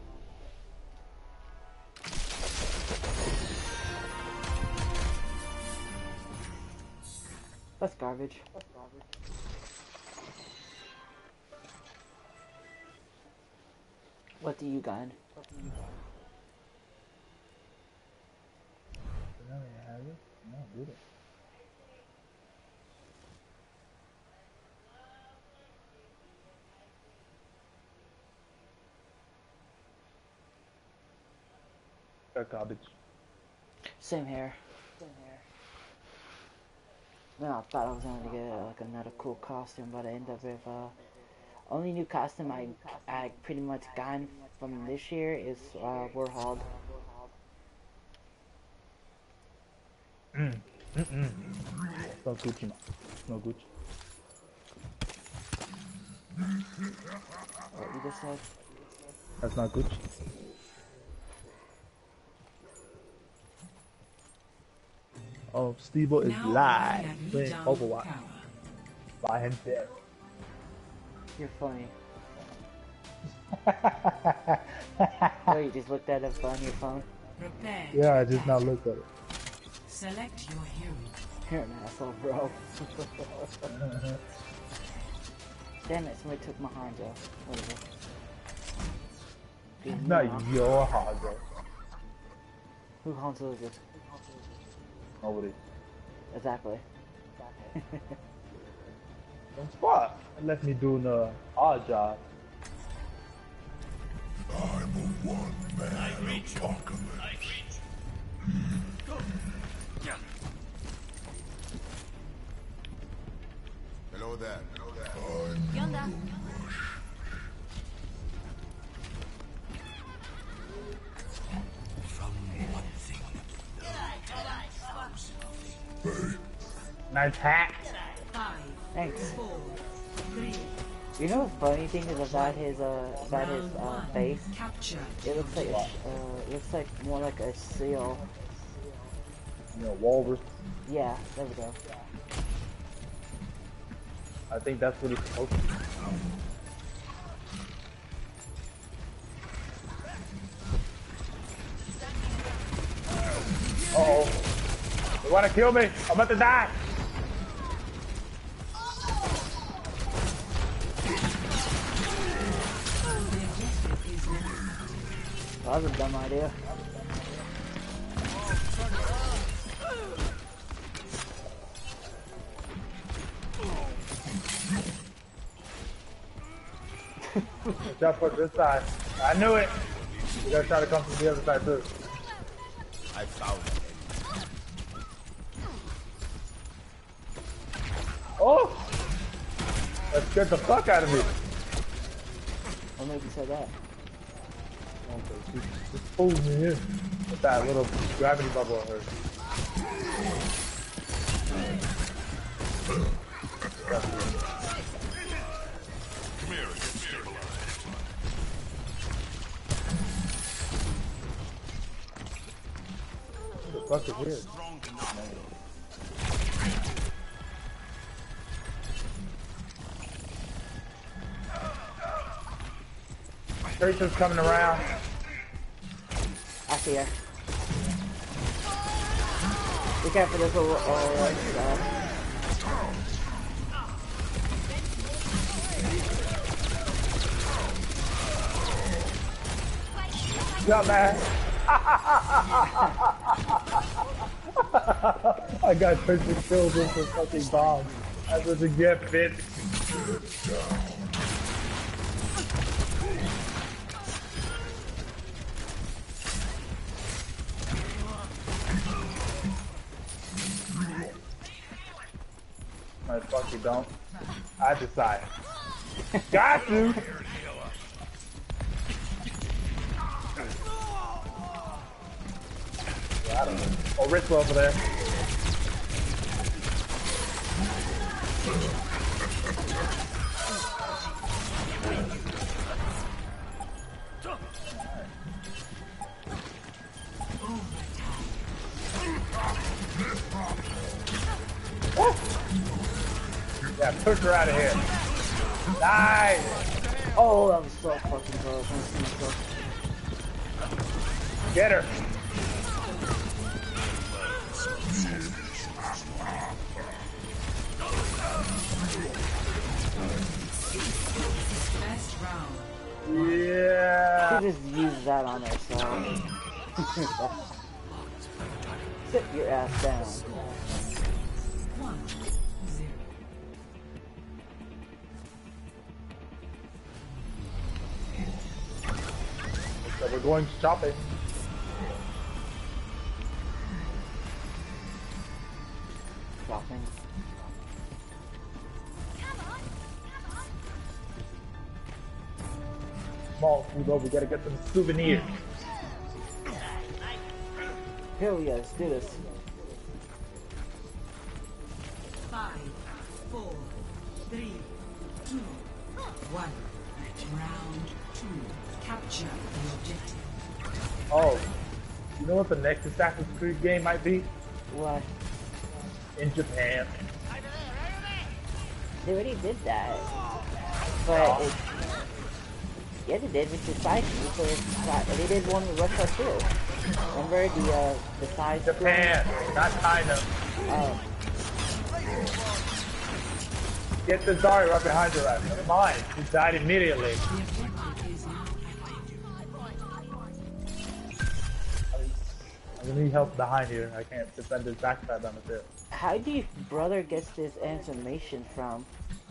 Speaker 2: That's garbage. That's garbage. What do you got? What do you got?
Speaker 1: No, you have it? No, do it. That garbage.
Speaker 2: Same here. Same here. Then I thought I was going to get uh, like another cool costume, but I ended up with uh, only new costume I I pretty much gotten from this year is uh, Warhog.
Speaker 1: Mm. Mm-mm. No Gucci, man. No Gucci.
Speaker 2: What you just said?
Speaker 1: That's not Gucci. Um, Steve is
Speaker 4: Now
Speaker 1: live
Speaker 4: I
Speaker 1: playing
Speaker 4: down
Speaker 1: Overwatch
Speaker 4: tower.
Speaker 1: by himself.
Speaker 2: You're funny. Oh, you just looked at it on your phone?
Speaker 4: Prepare
Speaker 1: Yeah,
Speaker 4: to
Speaker 1: I just
Speaker 4: attack.
Speaker 1: now looked at it.
Speaker 4: Select your hero.
Speaker 2: You're an asshole, bro. Damn it, somebody took my Hanzo. Whatever. Dude, you
Speaker 1: Not
Speaker 2: know.
Speaker 1: your Hanzo.
Speaker 2: Who Hanzo is this?
Speaker 1: Nobody.
Speaker 2: Exactly.
Speaker 1: Don't spot. It left me doing a odd job.
Speaker 3: I'm a one-man apocalypse. Hello there. Hello there.
Speaker 5: Yonder.
Speaker 6: From one thing,
Speaker 1: Nice hat.
Speaker 4: Five,
Speaker 2: Thanks.
Speaker 4: four, three,
Speaker 2: You know the funny thing is about his uh about his
Speaker 4: round
Speaker 2: uh
Speaker 4: one.
Speaker 2: face?
Speaker 4: Capture.
Speaker 2: It looks like a, uh it looks like more like a seal.
Speaker 1: You know, walrus.
Speaker 2: Yeah, there we go.
Speaker 1: I think that's what he's supposed to be. Uh oh. They wanna kill me. I'm about to die.
Speaker 2: That was a dumb idea.
Speaker 1: Jump for this side. I knew it. You gotta try to come from the other side too.
Speaker 3: I found it.
Speaker 1: Oh! That scared the fuck out of me.
Speaker 2: What made you say that?
Speaker 1: Just pulled me in with that little gravity bubble of hers.
Speaker 3: Come here and get stabilized.
Speaker 1: What the fuck is here?
Speaker 3: Strong enough.
Speaker 1: Tracer's coming around.
Speaker 2: I see her. Be careful, there's a uh, uh,
Speaker 1: Yeah, man. I got Tracer killed with a fucking bomb. That's what you get, bitch. I fuck you don't. I decide. Got to. Yeah, I don't know. Oh, Rick's over there. Yeah, push her out of here. Nice.
Speaker 2: oh, that was so fucking close. I'm so
Speaker 1: Get her.
Speaker 4: Best round.
Speaker 1: Yeah.
Speaker 2: She just used that on herself. Sit your ass down.
Speaker 4: One, zero.
Speaker 1: So we're going shopping.
Speaker 2: Shopping.
Speaker 1: Small food though, we gotta get some souvenirs.
Speaker 2: Here we go, let's do this.
Speaker 4: Five, four, three, two, one. Round two. Capture the objective.
Speaker 1: Oh, you know what the next Assassin's Creed game might be?
Speaker 2: What?
Speaker 1: in Japan.
Speaker 2: They already did that. But it, yeah, they did with the size. They did one with Russia too. Remember the uh, the size?
Speaker 1: Japan, not China.
Speaker 2: Oh.
Speaker 1: Get the Zarya right behind your ass. Never mind. He died immediately. I need help behind here. I can't defend his backstab on the field.
Speaker 2: How do your brother gets this information from?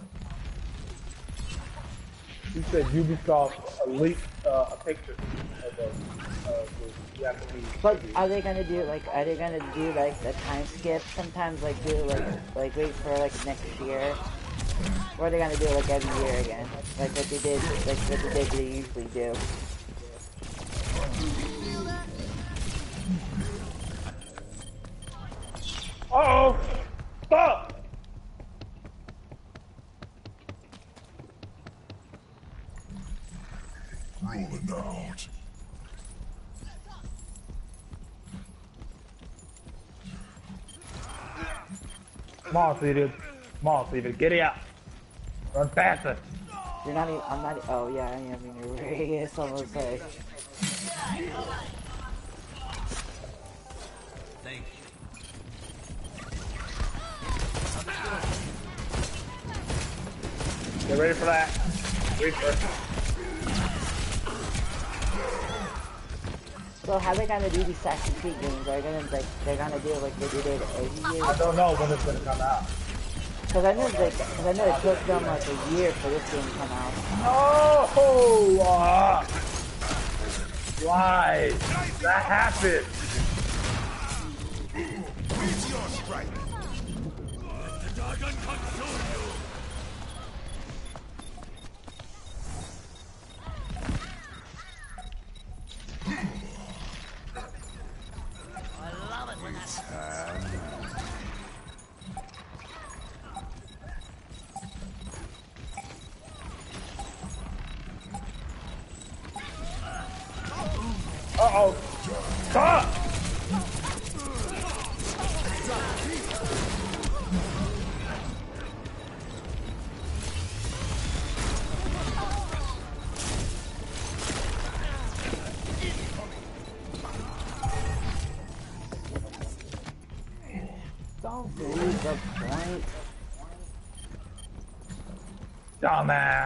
Speaker 1: He said Ubisoft leaked uh, a picture of the, uh, the Japanese.
Speaker 2: But are they gonna do like? Are they gonna do like a time skip? Sometimes like do like like wait for like next year, or are they gonna do it like every year again? Like what they did, like what they did they usually do.
Speaker 1: Uh oh! Stop!
Speaker 3: Rolling out.
Speaker 1: Come on, Steven. Come on, Steven. Get it out. Run faster.
Speaker 2: You're not even. I'm not. Oh yeah, I am in your way. It's almost like.
Speaker 6: Thank you.
Speaker 1: Get ready for that. Wait for it.
Speaker 2: So how they gonna do these Assassin's Creed games? Are they gonna like they're gonna do it like they did it every year?
Speaker 1: I don't know when it's gonna come out.
Speaker 2: Cause I know like, cause I know it took them like a year for this game to come out.
Speaker 1: No! Uh, why? That happened.
Speaker 3: Meteor strike.
Speaker 6: The dragon consume you.
Speaker 1: Uh-oh. Stop!
Speaker 2: Don't lose the point.
Speaker 1: Dumbass.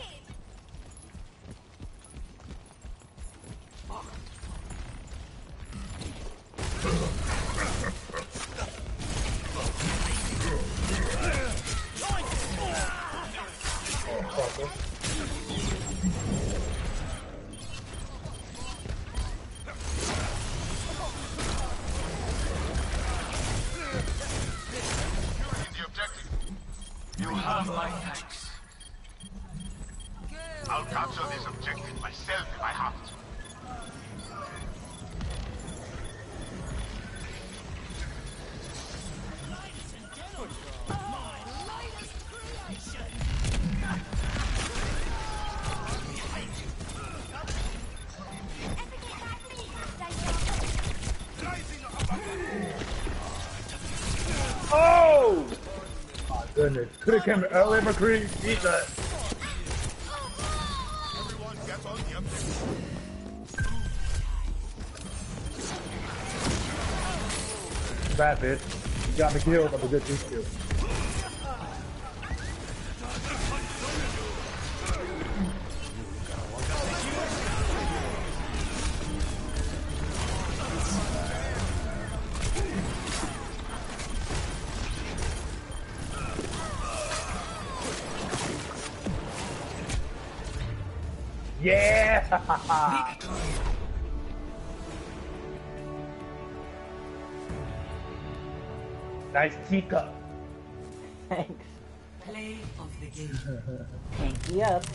Speaker 6: You have my thanks.
Speaker 9: I'll capture this objective myself if I have to.
Speaker 1: Oh! My goodness. Could have come earlier, McCree. Eat that.
Speaker 9: Everyone get on the objective.
Speaker 1: Bad bitch. You got me killed, but a good piece kill. Yeah! Nice teacup.
Speaker 2: Thanks.
Speaker 4: Play of the game.
Speaker 2: Pinky up.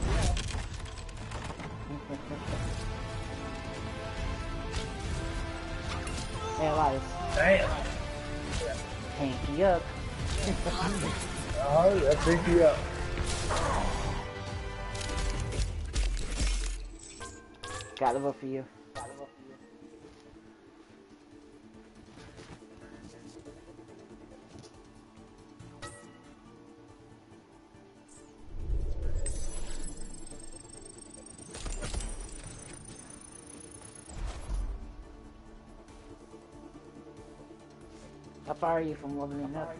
Speaker 2: Hey, Elias.
Speaker 1: Damn.
Speaker 2: Pinky up.
Speaker 1: Oh, that pinky up.
Speaker 2: Gotta vote for you. How far are you from leveling up?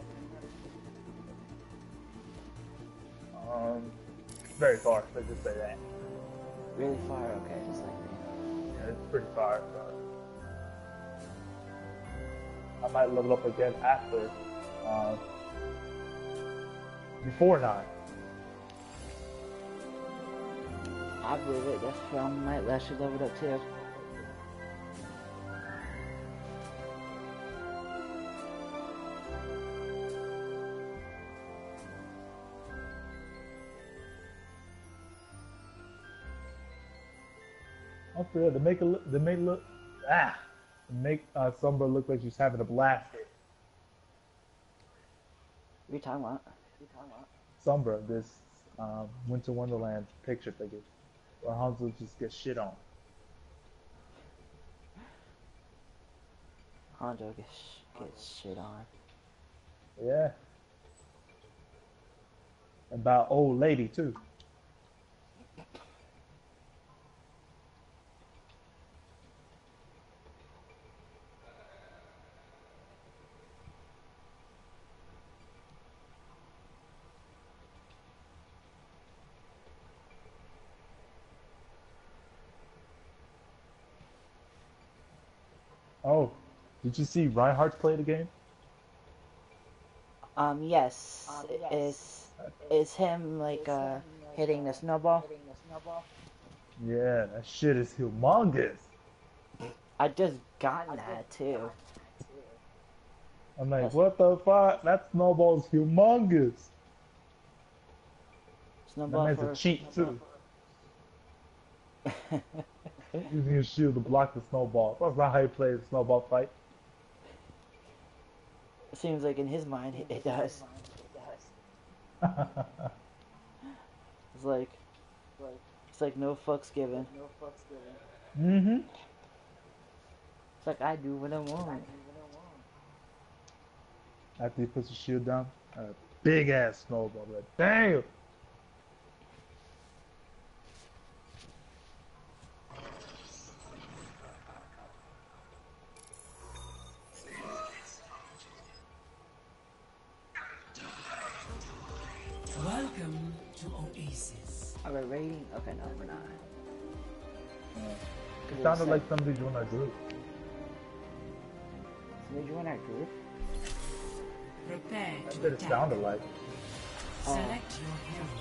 Speaker 1: Um, very far. Let's just say that.
Speaker 2: Really far? Okay, just like me.
Speaker 1: Yeah, it's pretty far. So I might level up again after, uh, before nine.
Speaker 2: I believe it. That's why I might actually level up too.
Speaker 1: I feel to make it look, to make it look, ah, to make uh, Sombra look like she's having a blast.
Speaker 2: What are you talking about? What are you talking about?
Speaker 1: Sombra, this um, Winter Wonderland picture thingy, where Hanzo just gets shit on.
Speaker 2: Hanzo gets, gets shit on.
Speaker 1: Yeah. About old lady too. Oh, did you see Reinhardt play the game?
Speaker 2: Um, yes. Um, yes. Is is him like uh hitting the snowball?
Speaker 1: Yeah, that shit is humongous.
Speaker 2: I just got that too.
Speaker 1: I'm like, That's... what the fuck? That snowball's humongous.
Speaker 2: Snowball
Speaker 1: that man's
Speaker 2: for...
Speaker 1: a cheat too. Using his shield to block the snowball. That's not how you play the snowball fight.
Speaker 2: It seems like in his mind it, it does. It's like, it's like no fucks given.
Speaker 1: Mm-hmm.
Speaker 2: It's like I do what I want.
Speaker 1: After he puts the shield down, a big ass snowball. Like, damn.
Speaker 4: Welcome to Oasis.
Speaker 2: Are we raiding? Okay, no, we're not.
Speaker 1: Yeah. It sounded like somebody joined our group.
Speaker 2: Somebody joined our group?
Speaker 4: Prepare
Speaker 1: That's
Speaker 4: to
Speaker 1: what it
Speaker 4: attack.
Speaker 1: sounded like.
Speaker 4: Select your hero.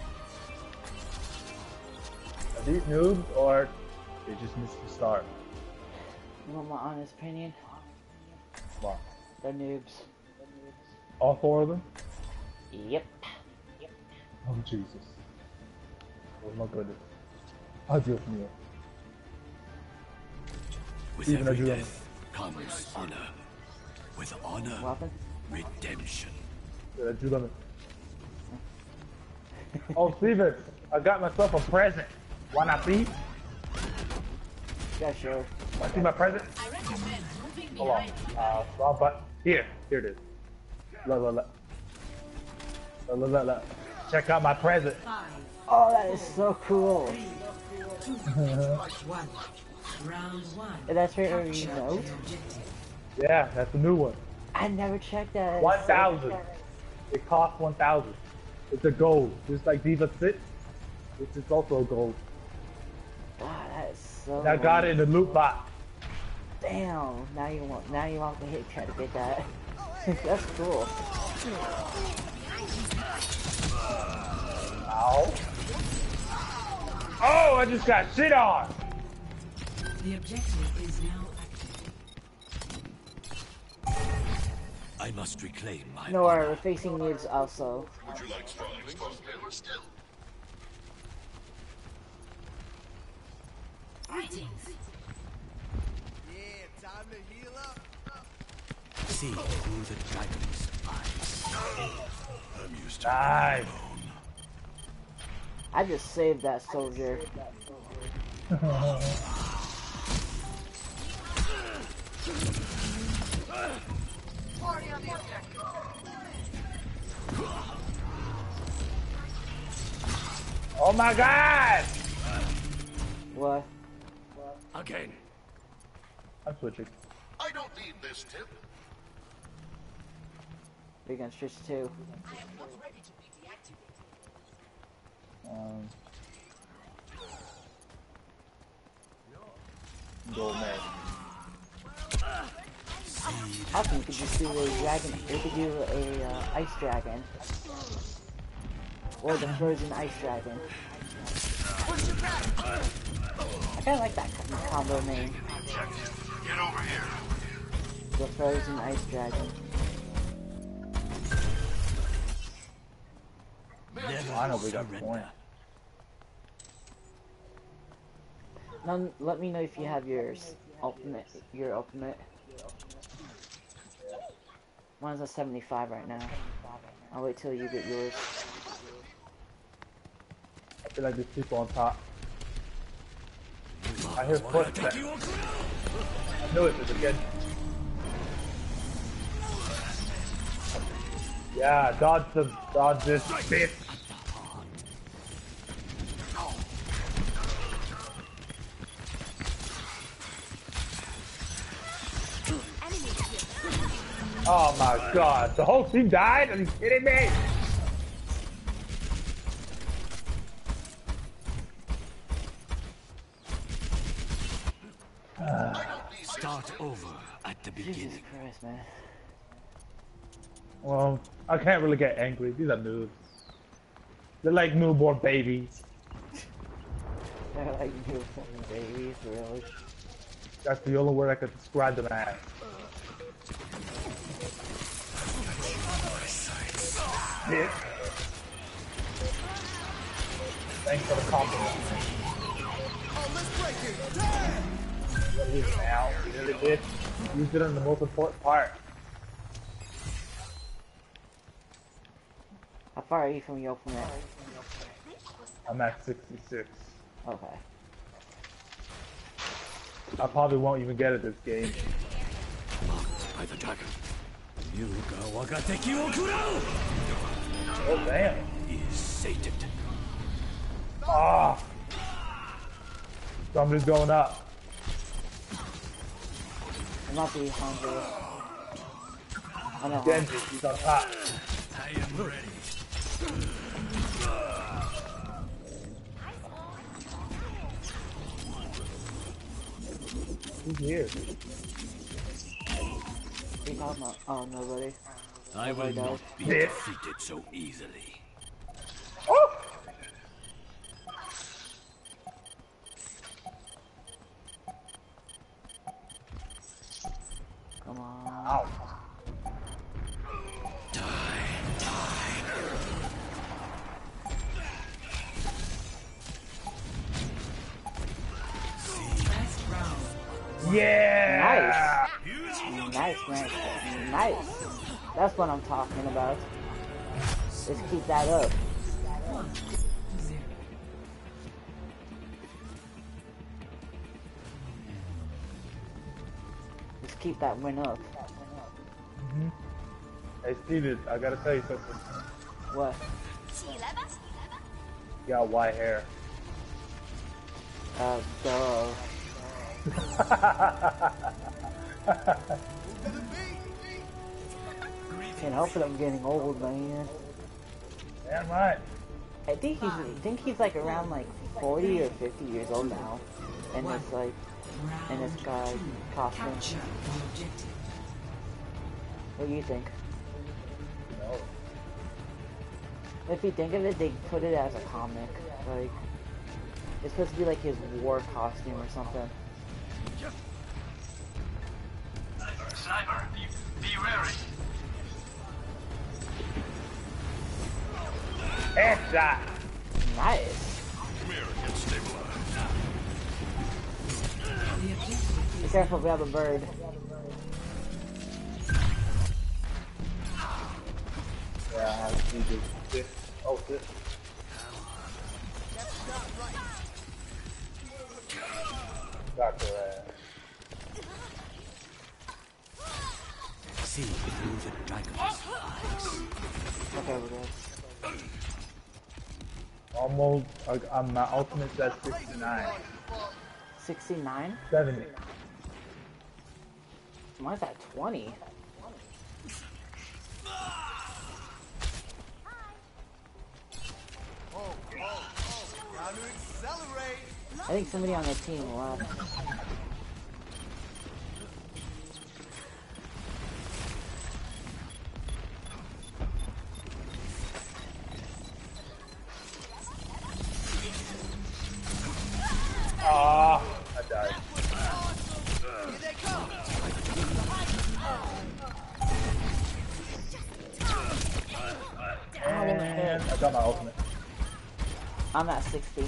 Speaker 1: Are these noobs or they just missed the start?
Speaker 2: You want my honest opinion?
Speaker 1: Wow.
Speaker 2: They're noobs.
Speaker 1: All four of them?
Speaker 2: Yep.
Speaker 1: Oh Jesus. Oh my goodness. I'll deal with me.
Speaker 6: With
Speaker 1: Even
Speaker 6: every
Speaker 1: I do
Speaker 6: death comes honor. With honor,
Speaker 2: Weapon?
Speaker 6: redemption.
Speaker 1: Yeah, do them. Oh, Steven, I got myself a present. Why not see?
Speaker 2: Yeah, sure.
Speaker 1: Want to see my present? Hold on. Uh, wrong button. Here. Here it is. Look, look, look. Look, look, look, look. Check out my present.
Speaker 2: Oh, that is so cool.
Speaker 4: One. Round one.
Speaker 2: And that's right where you know?
Speaker 1: Yeah, that's a new one.
Speaker 2: I never checked that.
Speaker 1: One thousand. It costs one thousand. It's a gold, just like Diva six, which is also a gold.
Speaker 2: God, that is so.
Speaker 1: And I got it in the loot box.
Speaker 2: Damn! Now you want, now you want me to try to get that. That's cool.
Speaker 1: Ow! Oh, I just got shit on.
Speaker 4: The objective is now active.
Speaker 6: I must reclaim my
Speaker 2: No,
Speaker 6: honor.
Speaker 2: we're facing needs also.
Speaker 9: Would you like strong exposed or still?
Speaker 4: Greetings.
Speaker 9: Yeah, time to heal up.
Speaker 6: See through the dragon's eyes. I'm used to
Speaker 1: Nice.
Speaker 2: I just saved that soldier.
Speaker 1: Oh my God!
Speaker 2: What?
Speaker 6: Again.
Speaker 1: I'm switching.
Speaker 9: I don't need this tip.
Speaker 2: against Trish too.
Speaker 1: Um, Gold man.
Speaker 2: Awesome, you could just do a dragon, you could do a uh, ice dragon. Or the frozen ice dragon. I kinda like that combo name.
Speaker 9: Get over here.
Speaker 2: The frozen ice dragon.
Speaker 6: Never
Speaker 1: I know we got the
Speaker 6: surrender.
Speaker 1: point.
Speaker 2: Now, let me know if you have yours ultimate, your ultimate. Mine's at seventy-five right now. I'll wait till you get yours.
Speaker 1: I feel like there's people on top. I hear footsteps. I knew it was a good. Yeah, dodge the dodge this bitch. Oh my god, the whole team died? Are you kidding me?
Speaker 6: Start over at the
Speaker 2: Jesus
Speaker 6: beginning.
Speaker 2: Christ, man.
Speaker 1: Well, I can't really get angry. These are noobs. They're like newborn babies.
Speaker 2: They're like newborn babies, really.
Speaker 1: That's the only word I could describe them as. Yeah. Thanks for the compliment.
Speaker 9: Oh, let's break it. Damn!
Speaker 1: What is it now? You really did? You did it in the most important part.
Speaker 2: How far are you from your ultimate?
Speaker 1: I'm at sixty-six.
Speaker 2: Okay.
Speaker 1: I probably won't even get it this game.
Speaker 6: By the dragon. Yuga Wagateki Okurao
Speaker 1: Oh damn.
Speaker 6: is sated.
Speaker 1: Ah! Somebody's going up.
Speaker 2: I'm not the Hanzo. I know.
Speaker 1: Genji, he's on top.
Speaker 6: I am ready.
Speaker 1: Who's here?
Speaker 2: You talking about? Oh, nobody.
Speaker 6: I will
Speaker 2: my God.
Speaker 6: not be
Speaker 1: Yeah.
Speaker 6: defeated so easily.
Speaker 1: Oh!
Speaker 2: Come on.
Speaker 1: Ow.
Speaker 4: Last round.
Speaker 1: Yeah!
Speaker 2: Nice, nice, nice. That's what I'm talking about. Let's keep that up.
Speaker 4: Zero.
Speaker 2: Let's keep that win up.
Speaker 1: Hey Steven, I gotta tell you something.
Speaker 2: What?
Speaker 1: You got white hair.
Speaker 2: Uh, duh. Can't help it, I'm getting old, man.
Speaker 1: Damn right.
Speaker 2: I think he's, I think he's like around like forty or fifty years old now. And it's like, and this guy costume.
Speaker 4: Capture the objective.
Speaker 2: What do you think?
Speaker 1: No.
Speaker 2: If you think of it, they put it as a comic. Like, it's supposed to be like his war costume or something.
Speaker 9: Sniper, be, be wary.
Speaker 1: Headshot!
Speaker 2: Nice.
Speaker 9: Come here, get stabilized.
Speaker 4: The objective
Speaker 2: Be careful, we have a bird.
Speaker 1: Yeah, I see this. this. Oh, this. Got your ass.
Speaker 6: See through the dragon's eyes.
Speaker 2: Okay, we're good.
Speaker 1: Almost, like, I'm my ultimate's at sixty-nine.
Speaker 2: sixty-nine?
Speaker 1: seventy.
Speaker 2: Mine's at twenty.
Speaker 9: Time to accelerate.
Speaker 2: I think somebody on the team left.
Speaker 1: Ah, I died.
Speaker 9: Here they come.
Speaker 1: And I got my ultimate.
Speaker 2: I'm at sixty.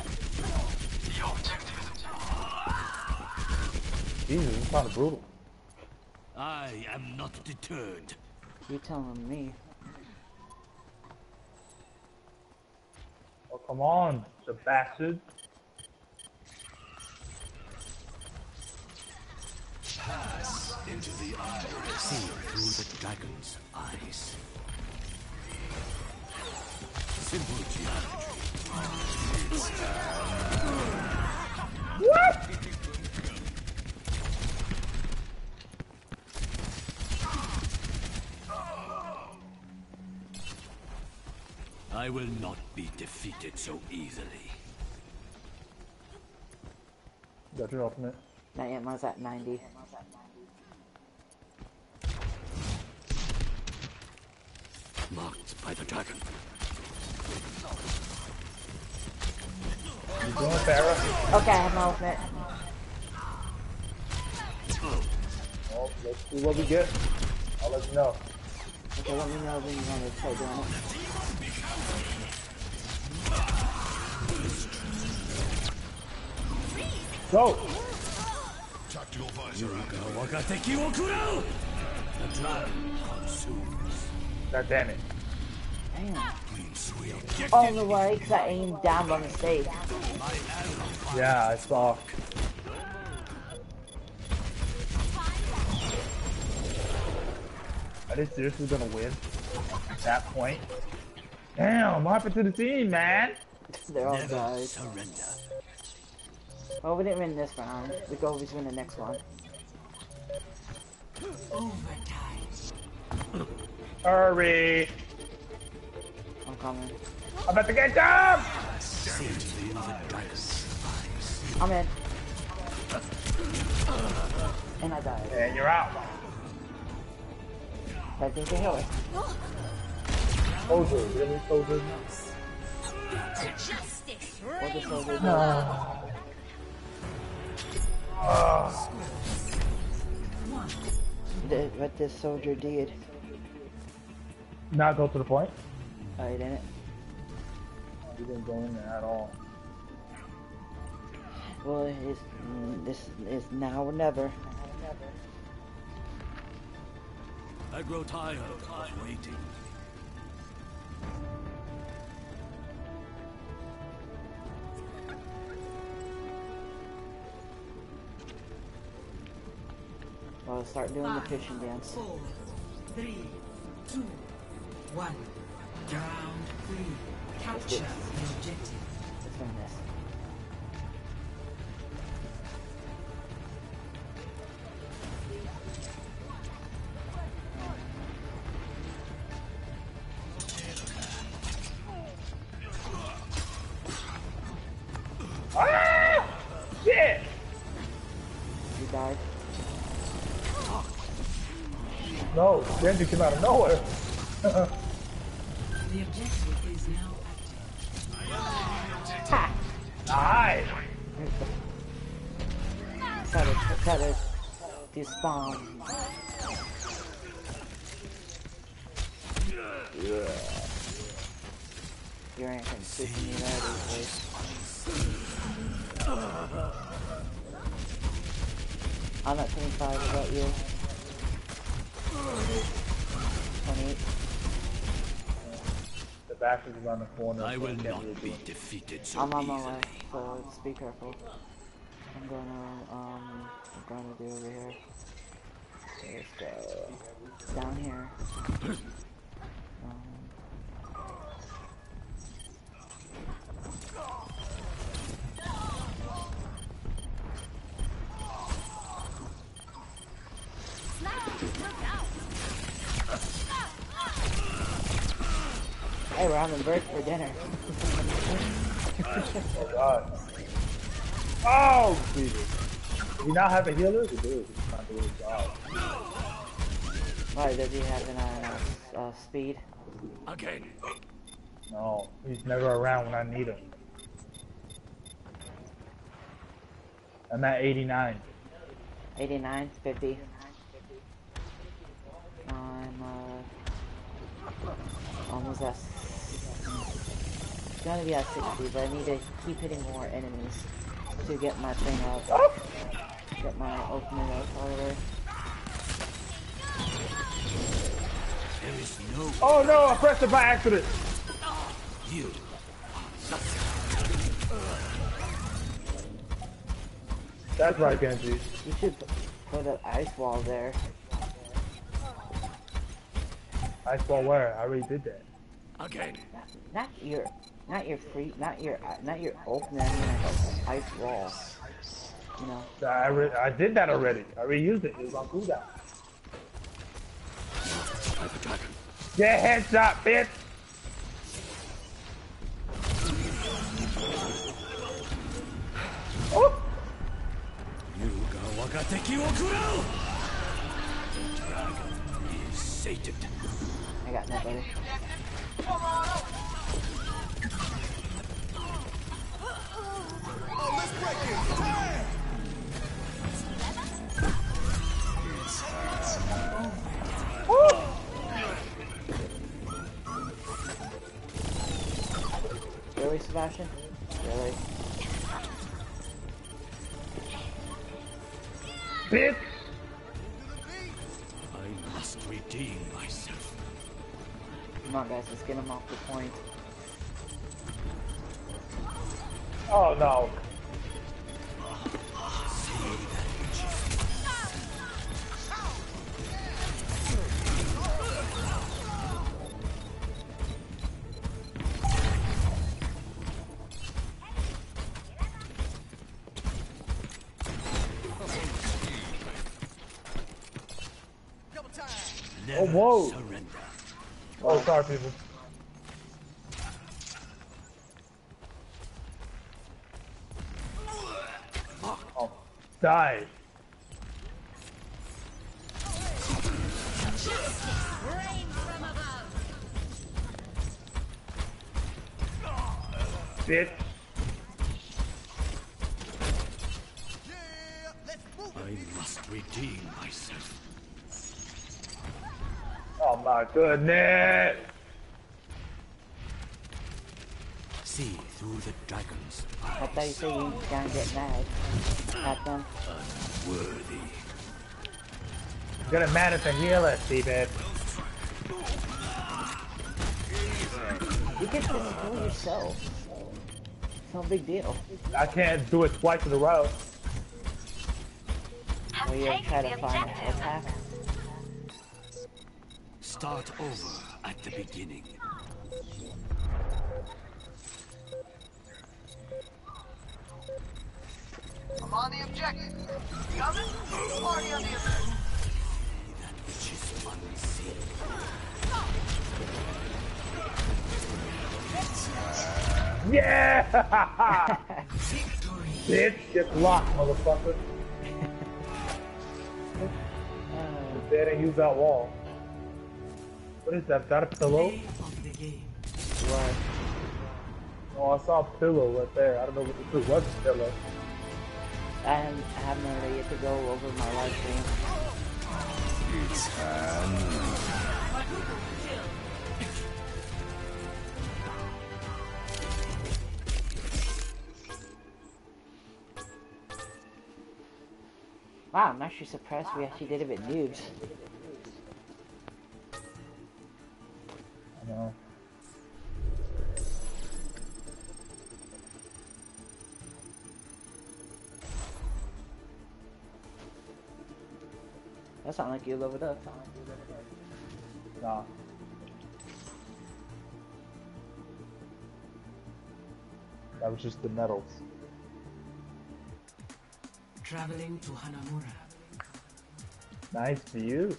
Speaker 1: Jesus, it's kind of brutal.
Speaker 6: I am not deterred.
Speaker 2: You telling me?
Speaker 1: Oh, come on, you bastard.
Speaker 6: Pass into the iris. See through the dragon's eyes. Simple geometry.
Speaker 1: What?
Speaker 6: I will not be defeated so easily.
Speaker 1: Got your ultimate.
Speaker 2: Not yet, mine's at ninety.
Speaker 6: Marked by the dragon.
Speaker 1: You doing it, Farrah?
Speaker 2: Okay, I have my ultimate.
Speaker 1: Well, let's see what we get. I'll let you know.
Speaker 2: Okay, let me know when you want to start doing it.
Speaker 1: Go!
Speaker 9: Tactical visor active.
Speaker 6: Wagateki wo kurau! The dragon consumes.
Speaker 1: God damn it.
Speaker 2: Damn.
Speaker 6: Clean sweep.
Speaker 2: Oh, no way, because I aimed down by mistake.
Speaker 1: Yeah, I saw. Are they seriously gonna win at that point? Damn, what happened to the team, man?
Speaker 2: They're all
Speaker 6: Never
Speaker 2: died.
Speaker 6: surrender.
Speaker 2: Well, we didn't win this round. We can always win the next one.
Speaker 4: Overtime.
Speaker 1: Hurry!
Speaker 2: I'm coming.
Speaker 1: I'm about to get down!
Speaker 6: See into the dragon's eyes.
Speaker 2: I'm in. And I died.
Speaker 1: And you're out.
Speaker 2: I think they heal it.
Speaker 1: Soldier, really, soldier?
Speaker 2: What the soldier do?
Speaker 1: Ah. Ah.
Speaker 2: The, what this soldier did.
Speaker 1: Not go to the point?
Speaker 2: Oh, he didn't?
Speaker 1: He didn't go in there at all.
Speaker 2: Well, it's, mm, this is now or never.
Speaker 6: I grow tired of waiting.
Speaker 2: Well, start doing the fishing dance.
Speaker 4: Four, three, two, one. Round three. Capture the objective.
Speaker 2: Let's win this.
Speaker 1: Ah! Shit!
Speaker 2: You died.
Speaker 1: No, Genji came out of nowhere.
Speaker 4: The objective is now
Speaker 2: Ha!
Speaker 1: Nice!
Speaker 2: Try to, try to despawn. Yeah. Your aunt can stick me that is I'm at twenty-five, what about you? twenty-eight.
Speaker 1: The back is around the corner.
Speaker 6: I
Speaker 1: so
Speaker 6: will
Speaker 1: can't
Speaker 6: not
Speaker 1: really do
Speaker 6: be
Speaker 1: it.
Speaker 6: defeated so
Speaker 2: I'm on my
Speaker 6: easily.
Speaker 2: way, so just be careful. I'm gonna, um, I'm gonna do over here. Let's go. Down here. Um, Hey, we're having birds for dinner.
Speaker 1: Oh god. Oh Jesus. Do we not have a healer? We do. He's not doing his job.
Speaker 2: Why, does he have an uh, uh, speed?
Speaker 6: Again.
Speaker 1: No, he's never around when I need him. I'm at eighty-nine.
Speaker 2: eighty-nine, fifty. I'm uh, almost at. It's gonna be at sixty, but I need to keep hitting more enemies to get my thing up.
Speaker 1: Oh!
Speaker 2: Get my ultimate up all the way.
Speaker 6: There is no.
Speaker 1: Oh no! I pressed it by accident.
Speaker 6: You.
Speaker 1: That's right, Genji.
Speaker 2: You should put an ice wall there.
Speaker 1: Ice ball where? I already did that.
Speaker 6: Again.
Speaker 2: Not your, not your free, not your, not your opening. I mean, like an ice wall. You know.
Speaker 1: I, re I did that already. I reused it. It was on cooldown. Get headshot, bitch! Oh!
Speaker 6: Yuga wagateki wo kurau! The dragon is sated.
Speaker 2: I got nobody.
Speaker 9: Oh, let's break it. Damn.
Speaker 2: Really, Sebastian? Really?
Speaker 1: Bitch!
Speaker 6: I must redeem myself.
Speaker 2: Come on, guys, let's get him off the point.
Speaker 1: Oh no.
Speaker 6: Never
Speaker 1: Oh, whoa.
Speaker 6: surrender.
Speaker 1: Oh, sorry, people. Oh, die. Bitch.
Speaker 9: Yeah, let's move it.
Speaker 6: I must redeem myself.
Speaker 1: Oh my goodness.
Speaker 6: See through the dragon's
Speaker 2: I thought you said you can't get mad at them.
Speaker 6: worthy.
Speaker 1: Get mad at the healer, Steve.
Speaker 2: You can just do it yourself. It's no big deal.
Speaker 1: I can't do it twice in a row.
Speaker 2: Or you try to find an attack.
Speaker 6: Start over at the beginning.
Speaker 9: I'm on the objective. Coming? Party on the objective.
Speaker 6: That which is unseen.
Speaker 1: Yeah! Bitch, get locked, motherfucker. They didn't use that wall. What is that? Is that a pillow?
Speaker 4: Of the game.
Speaker 2: What?
Speaker 1: Oh, I saw a pillow right there. I don't know if it was a pillow.
Speaker 2: I haven't, I haven't already yet to go over my live stream. Wow, I'm actually surprised we actually did it with noobs.
Speaker 1: I know.
Speaker 2: That sounded like you leveled up.
Speaker 1: Nah. That was just the medals.
Speaker 4: Traveling to Hanamura.
Speaker 1: Nice view.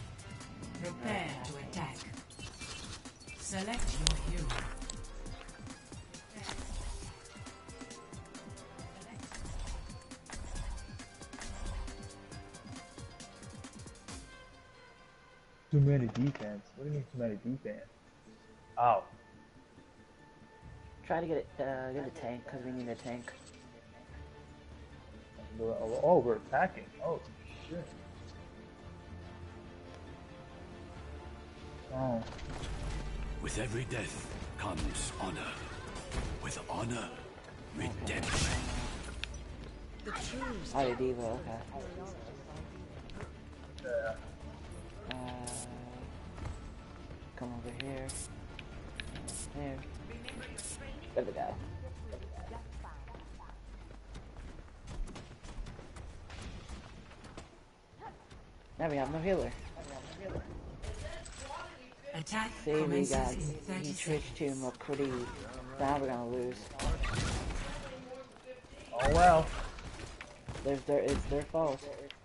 Speaker 4: Prepare to attack. Select your hero.
Speaker 1: Too many defense. What do you mean too many defense? Oh.
Speaker 2: Try to get it, uh, get a tank, because we need a tank.
Speaker 1: Oh, oh, we're attacking. Oh, shit. Oh.
Speaker 6: With every death comes honor. With honor, redemption.
Speaker 5: The truth.
Speaker 2: Oh, the diva, okay.
Speaker 1: Yeah.
Speaker 2: Uh, come over here. There. There we go. Now we have no healer.
Speaker 4: Attack
Speaker 2: See, we
Speaker 4: commences
Speaker 2: got
Speaker 4: in thirty
Speaker 2: he switched to
Speaker 4: seconds.
Speaker 2: McCready. Now we're gonna lose.
Speaker 1: Oh well.
Speaker 2: There's their, it's their fault.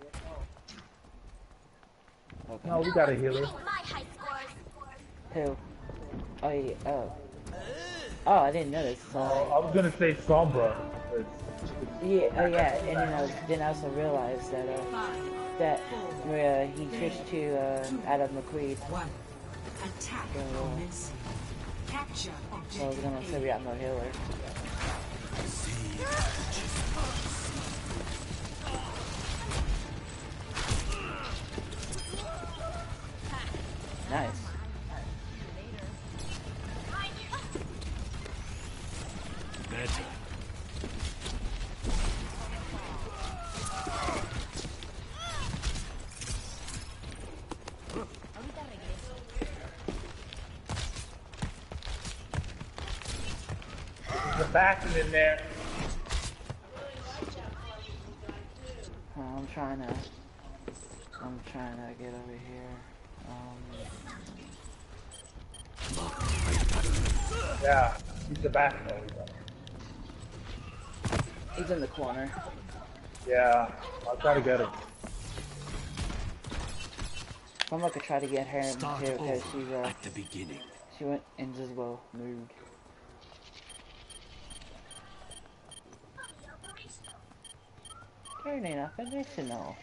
Speaker 2: Okay.
Speaker 1: No, we got a healer.
Speaker 2: Who? Oh, yeah, oh. Oh, I didn't know this.
Speaker 1: Oh,
Speaker 2: Uh,
Speaker 1: I was gonna say Sombra. but-
Speaker 2: yeah, oh yeah, and then I was, then I also realized that uh, that uh, he switched to uh, Adam McCreed.
Speaker 4: One. Attack
Speaker 2: So,
Speaker 4: commencing. Capture
Speaker 2: so I was
Speaker 4: objective
Speaker 2: gonna say we got no healer. Nice.
Speaker 6: Better.
Speaker 1: The bastard in there.
Speaker 2: Uh, I'm trying to. I'm trying to get over here. Um,
Speaker 1: Yeah, he's the bastard.
Speaker 2: he's in the corner.
Speaker 1: Yeah, I'll try to get him.
Speaker 2: I'm gonna try to get her
Speaker 6: Start
Speaker 2: too because
Speaker 6: over
Speaker 2: she's uh,
Speaker 6: at the beginning.
Speaker 2: she went invisible mood. Turning off additional.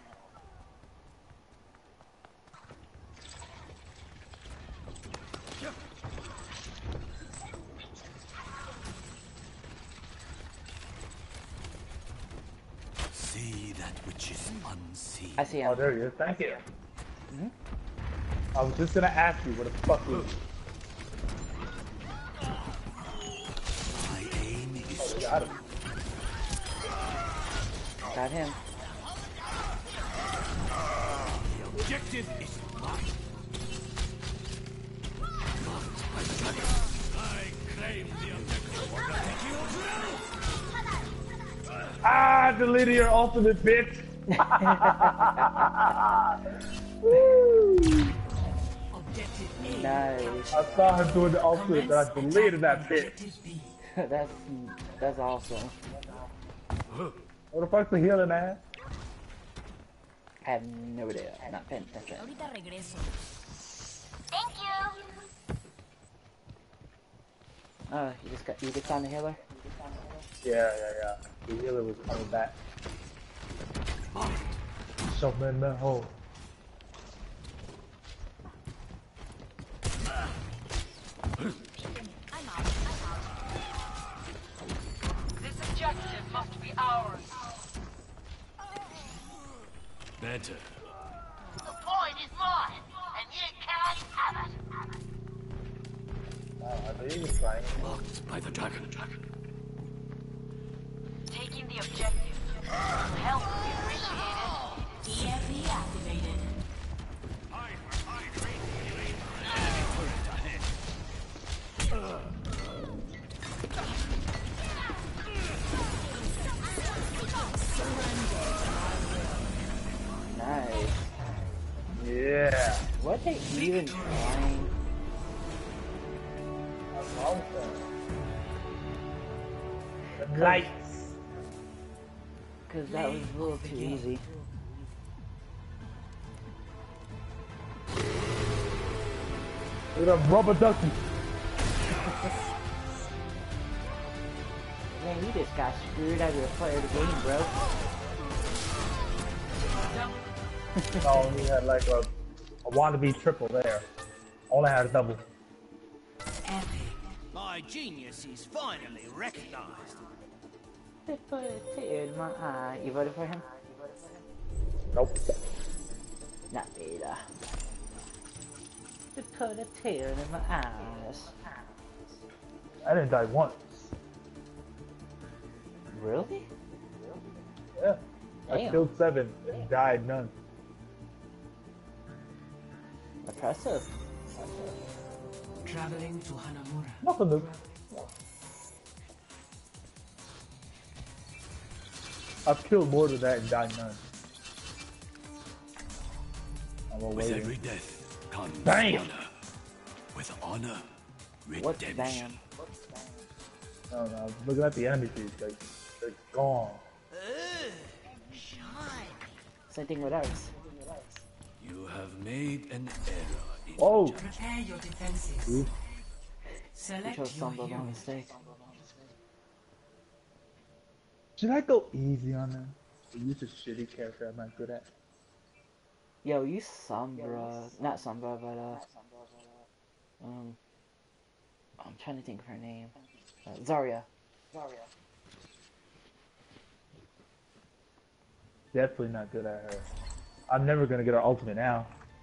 Speaker 6: See that which is unseen.
Speaker 2: I see
Speaker 1: Oh,
Speaker 2: him.
Speaker 1: there he is. Thank you.
Speaker 2: Mhm.
Speaker 1: I was just gonna ask you what the fuck is.
Speaker 6: My aim is
Speaker 1: Oh, we got him.
Speaker 2: Got him.
Speaker 6: the objective is mine. Marked by the dragon. I claim the objective.
Speaker 1: Ah, deleted your ultimate bitch. Woo.
Speaker 4: Objective A.
Speaker 2: Nice.
Speaker 1: I saw her doing the ultimate, but I deleted that bitch.
Speaker 4: Objective B.
Speaker 2: that's that's awesome.
Speaker 1: What the fuck's the healing, man?
Speaker 2: I have no idea. I'm not paying attention.
Speaker 5: Ahorita regreso.
Speaker 9: Thank you.
Speaker 2: Oh, you just got you just found the healer?
Speaker 1: Yeah, yeah, yeah. The healer was coming back. Something in the hole.
Speaker 9: This objective must be ours.
Speaker 6: Better.
Speaker 9: The point is mine, and you can't have it.
Speaker 1: Oh, I believe he's trying.
Speaker 6: Marked by the dragon.
Speaker 9: Taking the objective. Help will be appreciated.
Speaker 4: E F E activated.
Speaker 2: Nice.
Speaker 1: Yeah.
Speaker 2: What they even trying?
Speaker 1: That's awesome. The lights.
Speaker 2: Cause that was a little too easy.
Speaker 1: With a rubber ducky.
Speaker 2: Man, you just got screwed out of your player of the game, bro.
Speaker 1: Oh, he had like a I wanted to be triple there. Only had a double.
Speaker 4: Epic.
Speaker 6: My genius is finally recognized.
Speaker 2: They put a tear in my eye. You voted for him?
Speaker 1: Nope.
Speaker 2: Not Beta. They put a tear in my eyes.
Speaker 1: I didn't die once.
Speaker 2: Really?
Speaker 1: Yeah. I
Speaker 2: Damn.
Speaker 1: killed seven and died none.
Speaker 2: Impressive.
Speaker 4: Traveling to Hanamura.
Speaker 1: Nothing new. I've killed more than that and died none. I'm
Speaker 6: With
Speaker 1: waiting.
Speaker 6: every death comes
Speaker 1: Damn.
Speaker 6: honor. With honor,
Speaker 2: What's
Speaker 6: redemption.
Speaker 2: bam?
Speaker 1: I don't know. I was looking at the enemy feed. Like, they're gone.
Speaker 2: Same thing with ours.
Speaker 6: You have made an error in
Speaker 1: Oh!
Speaker 4: Prepare your defenses.
Speaker 1: Ooh.
Speaker 2: We
Speaker 4: Select
Speaker 2: chose
Speaker 4: your
Speaker 2: some by
Speaker 4: hero.
Speaker 2: mistake.
Speaker 1: Should I go easy on them? Use a shitty character I'm not good at.
Speaker 2: Yo, you Sombra. Not Sombra, but uh. Um. I'm trying to think of her name. Uh, Zarya. Zarya.
Speaker 1: Definitely not good at her. I'm never gonna get her ultimate now.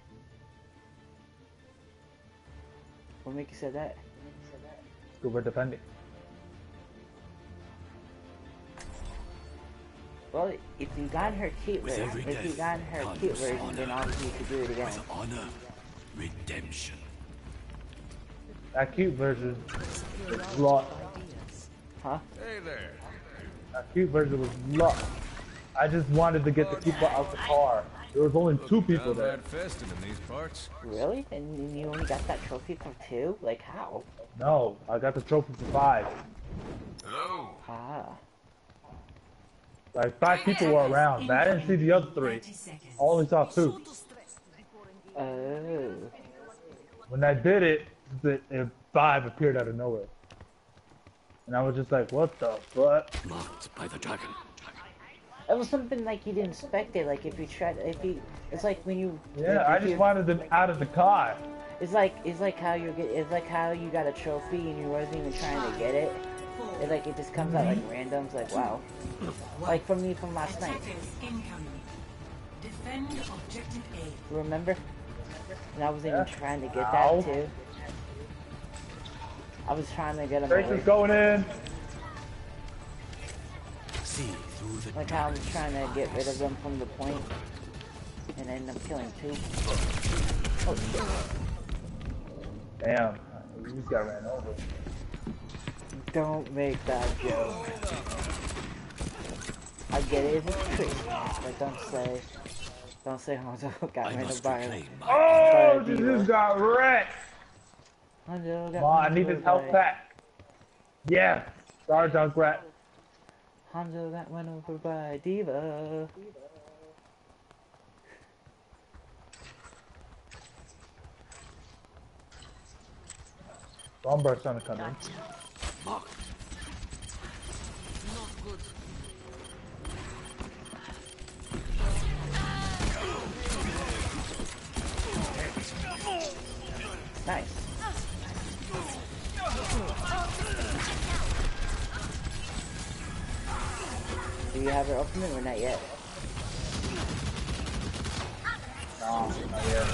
Speaker 2: What make you say that?
Speaker 1: Go for defending.
Speaker 2: Well, if you got her cute
Speaker 6: With
Speaker 2: version,
Speaker 6: every
Speaker 2: if you
Speaker 6: death
Speaker 2: got her
Speaker 6: comes
Speaker 2: cute version,
Speaker 6: honor.
Speaker 2: then obviously you could do it again.
Speaker 6: With honor, redemption.
Speaker 1: That cute version was luck.
Speaker 2: Huh?
Speaker 7: Hey there.
Speaker 1: That cute version was luck. I just wanted to get the people out the car. There was only two people there.
Speaker 7: Downright festive in these parts.
Speaker 2: Really? And you only got that trophy for two? Like how?
Speaker 1: No, I got the trophy for five.
Speaker 7: Hello.
Speaker 2: Ah.
Speaker 1: Like five people were around, but I didn't see the other three.
Speaker 4: thirty seconds.
Speaker 1: I only saw two.
Speaker 2: Oh.
Speaker 1: When I did it, the, the five appeared out of nowhere. And I was just like, what the fuck?
Speaker 6: Marked by the dragon.
Speaker 2: It was something like you didn't expect it. Like if you tried, if you, it's like when you.
Speaker 1: Yeah,
Speaker 2: if
Speaker 1: I
Speaker 2: you-
Speaker 1: just wanted them out of the car.
Speaker 2: It's like it's like how you get. It's like how you got a trophy and you wasn't even trying to get it. It's like it just comes out like random. It's like wow. Like for me from last night.
Speaker 4: Attackers incoming. Defend objective A.
Speaker 2: Remember? And I wasn't even
Speaker 1: Yeah.
Speaker 2: trying to get
Speaker 1: Ow.
Speaker 2: that too. I was trying to get him
Speaker 1: Tracer's
Speaker 2: away.
Speaker 1: going in.
Speaker 6: See through the
Speaker 2: Like how I was trying to get rid of them from the point, and end up killing two. Oh shit!
Speaker 1: Damn, we just got ran over.
Speaker 2: Don't make that joke. I get it, it's a trick, but don't say, don't say Hanzo got
Speaker 6: I
Speaker 2: rid of
Speaker 6: must
Speaker 2: by.
Speaker 6: reclaim my
Speaker 1: Oh,
Speaker 2: By
Speaker 1: this
Speaker 2: Diva.
Speaker 1: just got wrecked.
Speaker 2: Hanzo got
Speaker 1: Come on, I
Speaker 2: rid
Speaker 1: need
Speaker 2: of
Speaker 1: this health
Speaker 2: by-
Speaker 1: pack. Yeah, sorry, Junkrat.
Speaker 2: Hanzo got run over by Diva.
Speaker 1: Bombard's trying to come in.
Speaker 6: marked.
Speaker 2: Nice. Do you have your ultimate or not yet?
Speaker 1: Nah, not yet.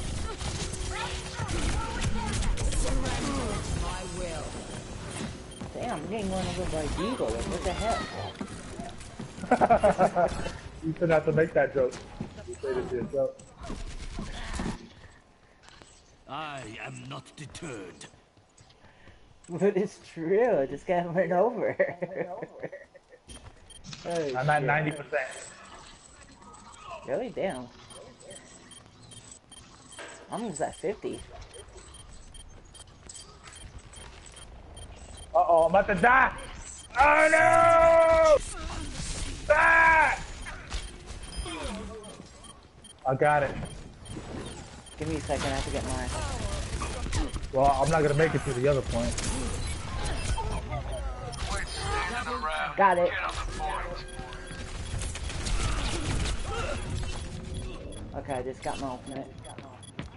Speaker 2: Damn, I'm getting run over by Diva. Like, what the hell?
Speaker 1: You shouldn't have to make that joke. You said it to yourself.
Speaker 6: I am not deterred.
Speaker 2: But it's true. I just got run over. Oh,
Speaker 1: I'm at
Speaker 2: shit.
Speaker 1: ninety percent.
Speaker 2: Really? Damn. I'm almost at fifty.
Speaker 1: Uh oh, I'm about to die! Oh no! Ah! I got it.
Speaker 2: Give me a second. I have to get mine.
Speaker 1: Well, I'm not gonna make it to the other point.
Speaker 9: Quit standing around.
Speaker 2: Got it.
Speaker 9: Get on the point.
Speaker 2: Okay, I just got my ultimate.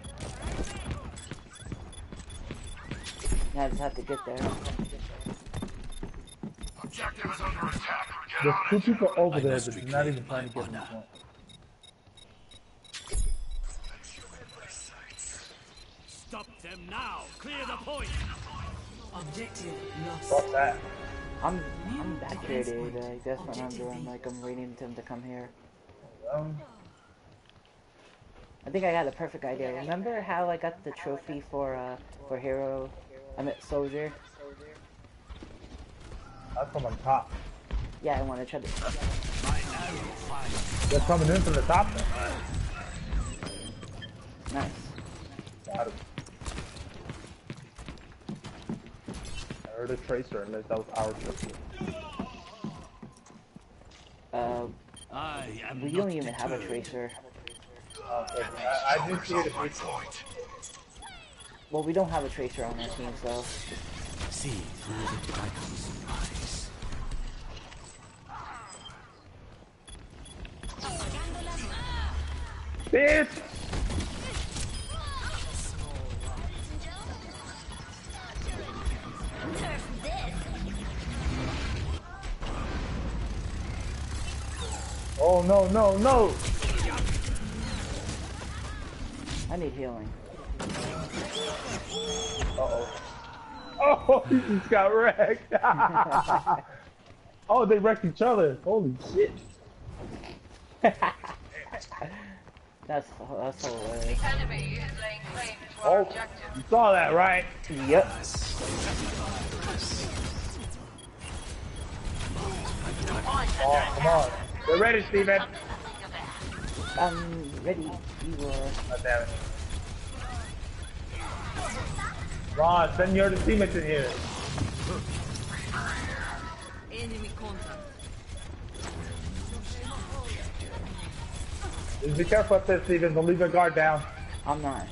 Speaker 2: I just have to get there.
Speaker 3: Objective is under attack. Get
Speaker 1: There's
Speaker 3: on
Speaker 1: two
Speaker 3: it.
Speaker 1: people over
Speaker 6: I
Speaker 1: there,
Speaker 6: must
Speaker 1: but they're not
Speaker 6: reclaim
Speaker 1: even trying to
Speaker 6: my
Speaker 1: get me
Speaker 6: honor.
Speaker 1: point.
Speaker 6: Stop them now! Clear the point!
Speaker 4: Objective lost.
Speaker 1: Fuck that.
Speaker 2: I'm I'm back here, dude. Like, that's what I'm doing. Like, I'm waiting for him to come here.
Speaker 1: Um,
Speaker 2: I think I got a perfect idea. Remember how I got the trophy for uh for hero? I meant soldier.
Speaker 1: that's from on top.
Speaker 2: Yeah, I want to try to.
Speaker 1: They're coming in from the top then.
Speaker 2: Nice.
Speaker 1: Got him. I heard a tracer unless that was our tracer.
Speaker 2: Uh,
Speaker 6: I am
Speaker 2: we
Speaker 6: not
Speaker 2: don't even have a
Speaker 6: deterred.
Speaker 2: tracer.
Speaker 1: Uh, I, I didn't see it.
Speaker 3: My point.
Speaker 2: Well, we don't have a tracer on our team, so.
Speaker 6: See through the dragon's eyes.
Speaker 1: Bitch! Oh no no no!
Speaker 2: I need healing.
Speaker 1: Uh oh. Oh, he just got wrecked. Oh, they wrecked each other. Holy shit.
Speaker 2: That's that's hilarious.
Speaker 9: Enemy is laying claim to our
Speaker 1: Oh,
Speaker 9: objective.
Speaker 1: you saw that, right?
Speaker 2: Yep.
Speaker 1: Oh, come on. Get ready, Steven.
Speaker 2: I'm ready. You are.
Speaker 1: God damn it. Ron, send your teammates in here.
Speaker 8: Enemy contact.
Speaker 1: Just be careful up there, Steven. Don't leave your guard down.
Speaker 2: I'm not.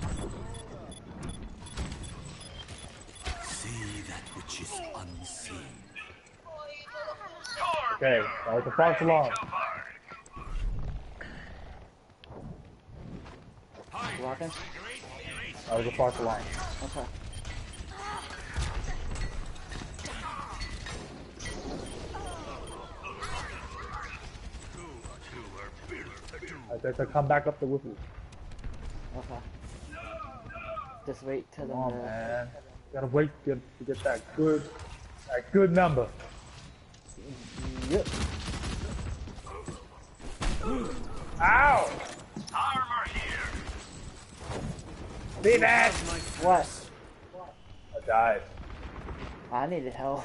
Speaker 6: See that which is unseen.
Speaker 1: Okay, that was a false alarm.
Speaker 2: Walking.
Speaker 1: That was a false alarm.
Speaker 2: Okay.
Speaker 1: I think I come back up there with you.
Speaker 2: Okay. Just wait till
Speaker 1: Come on,
Speaker 2: the.
Speaker 1: man. Gotta wait to get, to get that good, that good number.
Speaker 2: Yep.
Speaker 1: Ow!
Speaker 3: Armor here.
Speaker 1: Steven!
Speaker 2: What?
Speaker 1: I died.
Speaker 2: I needed help.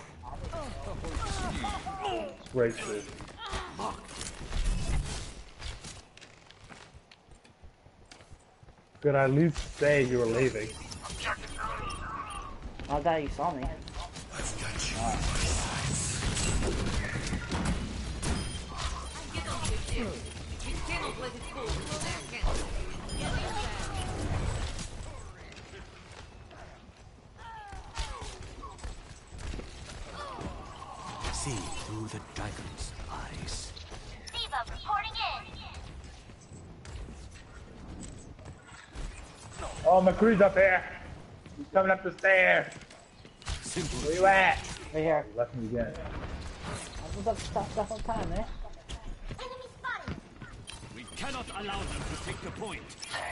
Speaker 1: Racist. Could I at least say you were leaving?
Speaker 2: I thought you saw me.
Speaker 6: See through the dragon's eyes.
Speaker 10: Diva reporting in.
Speaker 1: Oh, McCree's up here. He's coming up the stairs.
Speaker 6: Simple.
Speaker 1: Where you at?
Speaker 2: Right here.
Speaker 1: He left me again.
Speaker 2: I was about to stop the whole time, man.
Speaker 6: We cannot allow them to take the point.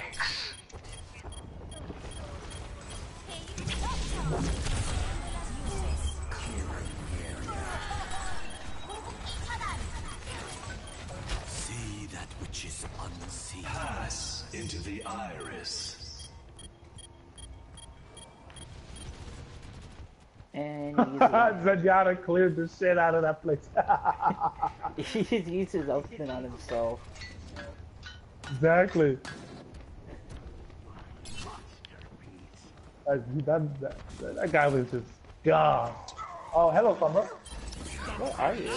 Speaker 6: See that which is unseen.
Speaker 3: Pass into the iris.
Speaker 2: And he's, uh,
Speaker 1: Zenyatta cleared the shit out of that place.
Speaker 2: he's used his ultimate on himself.
Speaker 1: Exactly. That, that, that, that guy was just gone. Oh, hello, Summer.
Speaker 2: Where are you?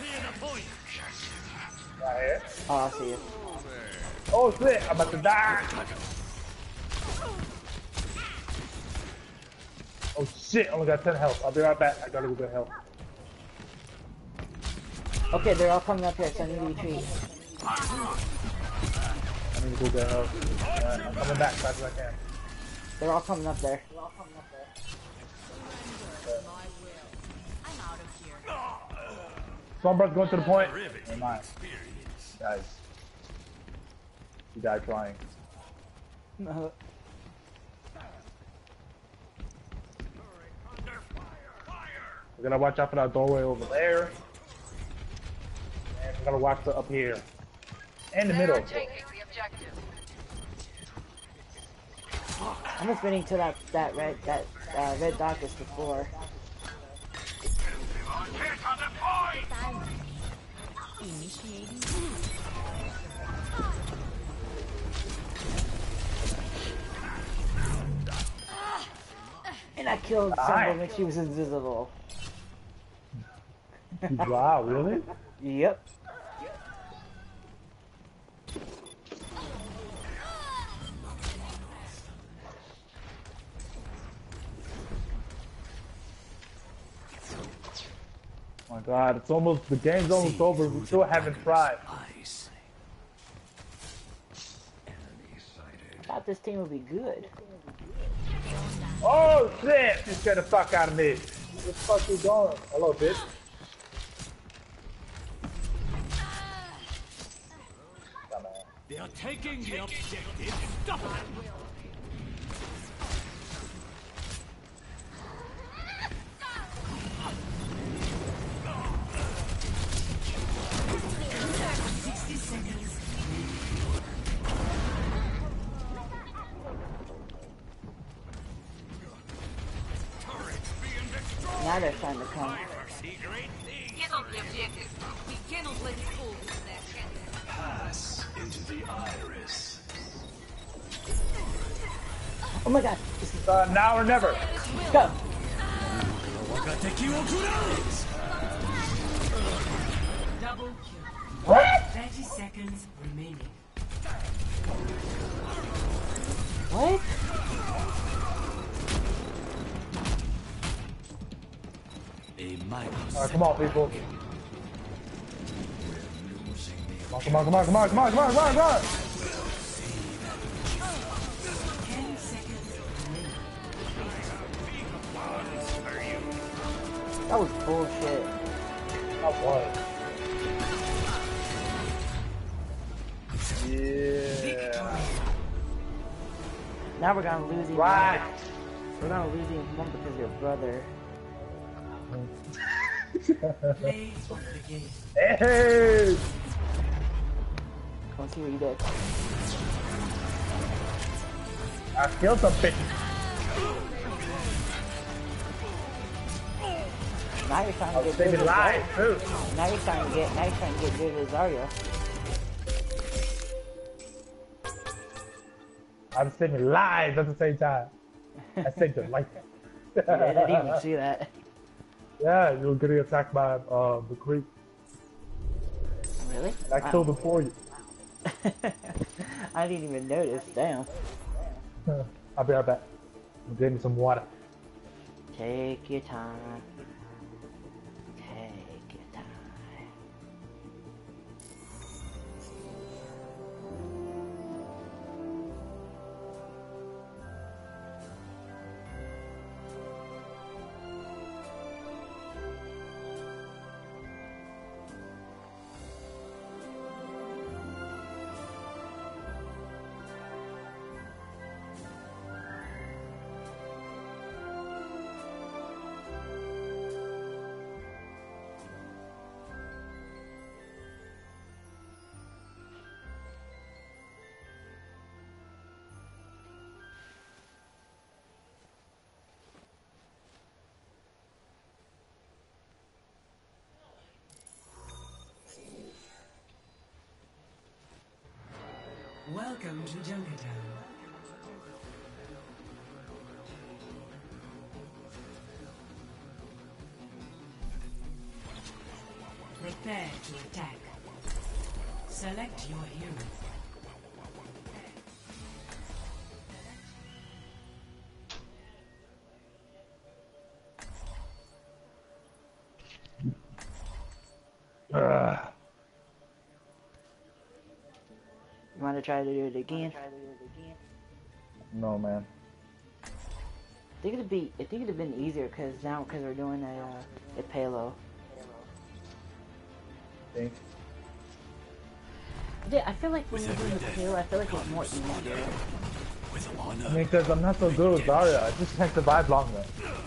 Speaker 1: Right here.
Speaker 2: Oh, I see you.
Speaker 1: Oh shit, I'm about to die. Oh shit, I only got ten health. I'll be right back. I gotta go get help.
Speaker 2: Okay, they're all coming up here, so I need to retreat.
Speaker 1: I need to go get help. Alright, I'm coming back as fast as I can.
Speaker 2: They're all coming up there.
Speaker 5: I'm out of here.
Speaker 1: Stormbreath's going to the point. Never mind. Guys. He died trying.
Speaker 2: No.
Speaker 1: We're gonna watch out for that doorway over there. And we're gonna watch the up here. And the
Speaker 9: They
Speaker 1: middle.
Speaker 9: are taking the objective.
Speaker 2: I'm just waiting till that that red that uh, red dot gets to four.
Speaker 5: Initiating.
Speaker 2: And I killed someone when she was invisible.
Speaker 1: Wow, really?
Speaker 2: Yep.
Speaker 1: Oh my god, it's almost, the game's almost over. We still haven't tried.
Speaker 6: Eyes.
Speaker 2: Thought this team would be good.
Speaker 1: Oh shit! You scared the fuck out of me. Where the fuck you going? Hello, bitch.
Speaker 6: They are taking the objective. Stop it.
Speaker 4: sixty seconds.
Speaker 2: Now they're starting to come.
Speaker 9: Get on the objective. We cannot let it fall into their hands.
Speaker 3: Pass into the iris.
Speaker 2: Oh my god, this is
Speaker 1: Uh, now or never.
Speaker 2: go.
Speaker 4: Double kill.
Speaker 1: What?
Speaker 4: thirty seconds remaining.
Speaker 2: What?
Speaker 6: A microsecond.
Speaker 1: Alright, come on, people. Come on, come on, come on, come on, come on, come on, come on, come on!
Speaker 4: ten seconds remaining.
Speaker 2: That was bullshit.
Speaker 1: That was. Yeah.
Speaker 2: Now we're gonna lose even
Speaker 1: Right.
Speaker 2: more. We're gonna lose even more because of your brother.
Speaker 4: Play of the game.
Speaker 1: Hey!
Speaker 2: Come see what you did.
Speaker 1: I killed some bitch.
Speaker 2: Now you're trying
Speaker 1: I
Speaker 2: to
Speaker 1: was
Speaker 2: get rid
Speaker 1: saving
Speaker 2: of
Speaker 1: lives,
Speaker 2: Zarya.
Speaker 1: too.
Speaker 2: Now you're trying to get now you're trying to get rid of Zarya.
Speaker 1: I was saving lives at the same time. I saved your life.
Speaker 2: Yeah, I didn't even see that.
Speaker 1: Yeah, you were getting attacked by uh, the creep.
Speaker 2: Really?
Speaker 1: I
Speaker 2: Wow.
Speaker 1: killed him for you.
Speaker 2: I didn't even notice. Damn.
Speaker 1: I'll be right back. Give me some water.
Speaker 2: Take your time. Take your time.
Speaker 4: Welcome to Junkertown. Prepare to attack. Select your hero.
Speaker 1: Ugh.
Speaker 2: You want to try to do it again?
Speaker 1: No, man.
Speaker 2: think it'd be. I think it'd have been easier because now because we're doing a uh, a payload.
Speaker 1: Think.
Speaker 2: Yeah, I feel like when you do the payload, I feel like it's more easier.
Speaker 1: I mean, because I'm not so good with Zarya. I just can't survive longer.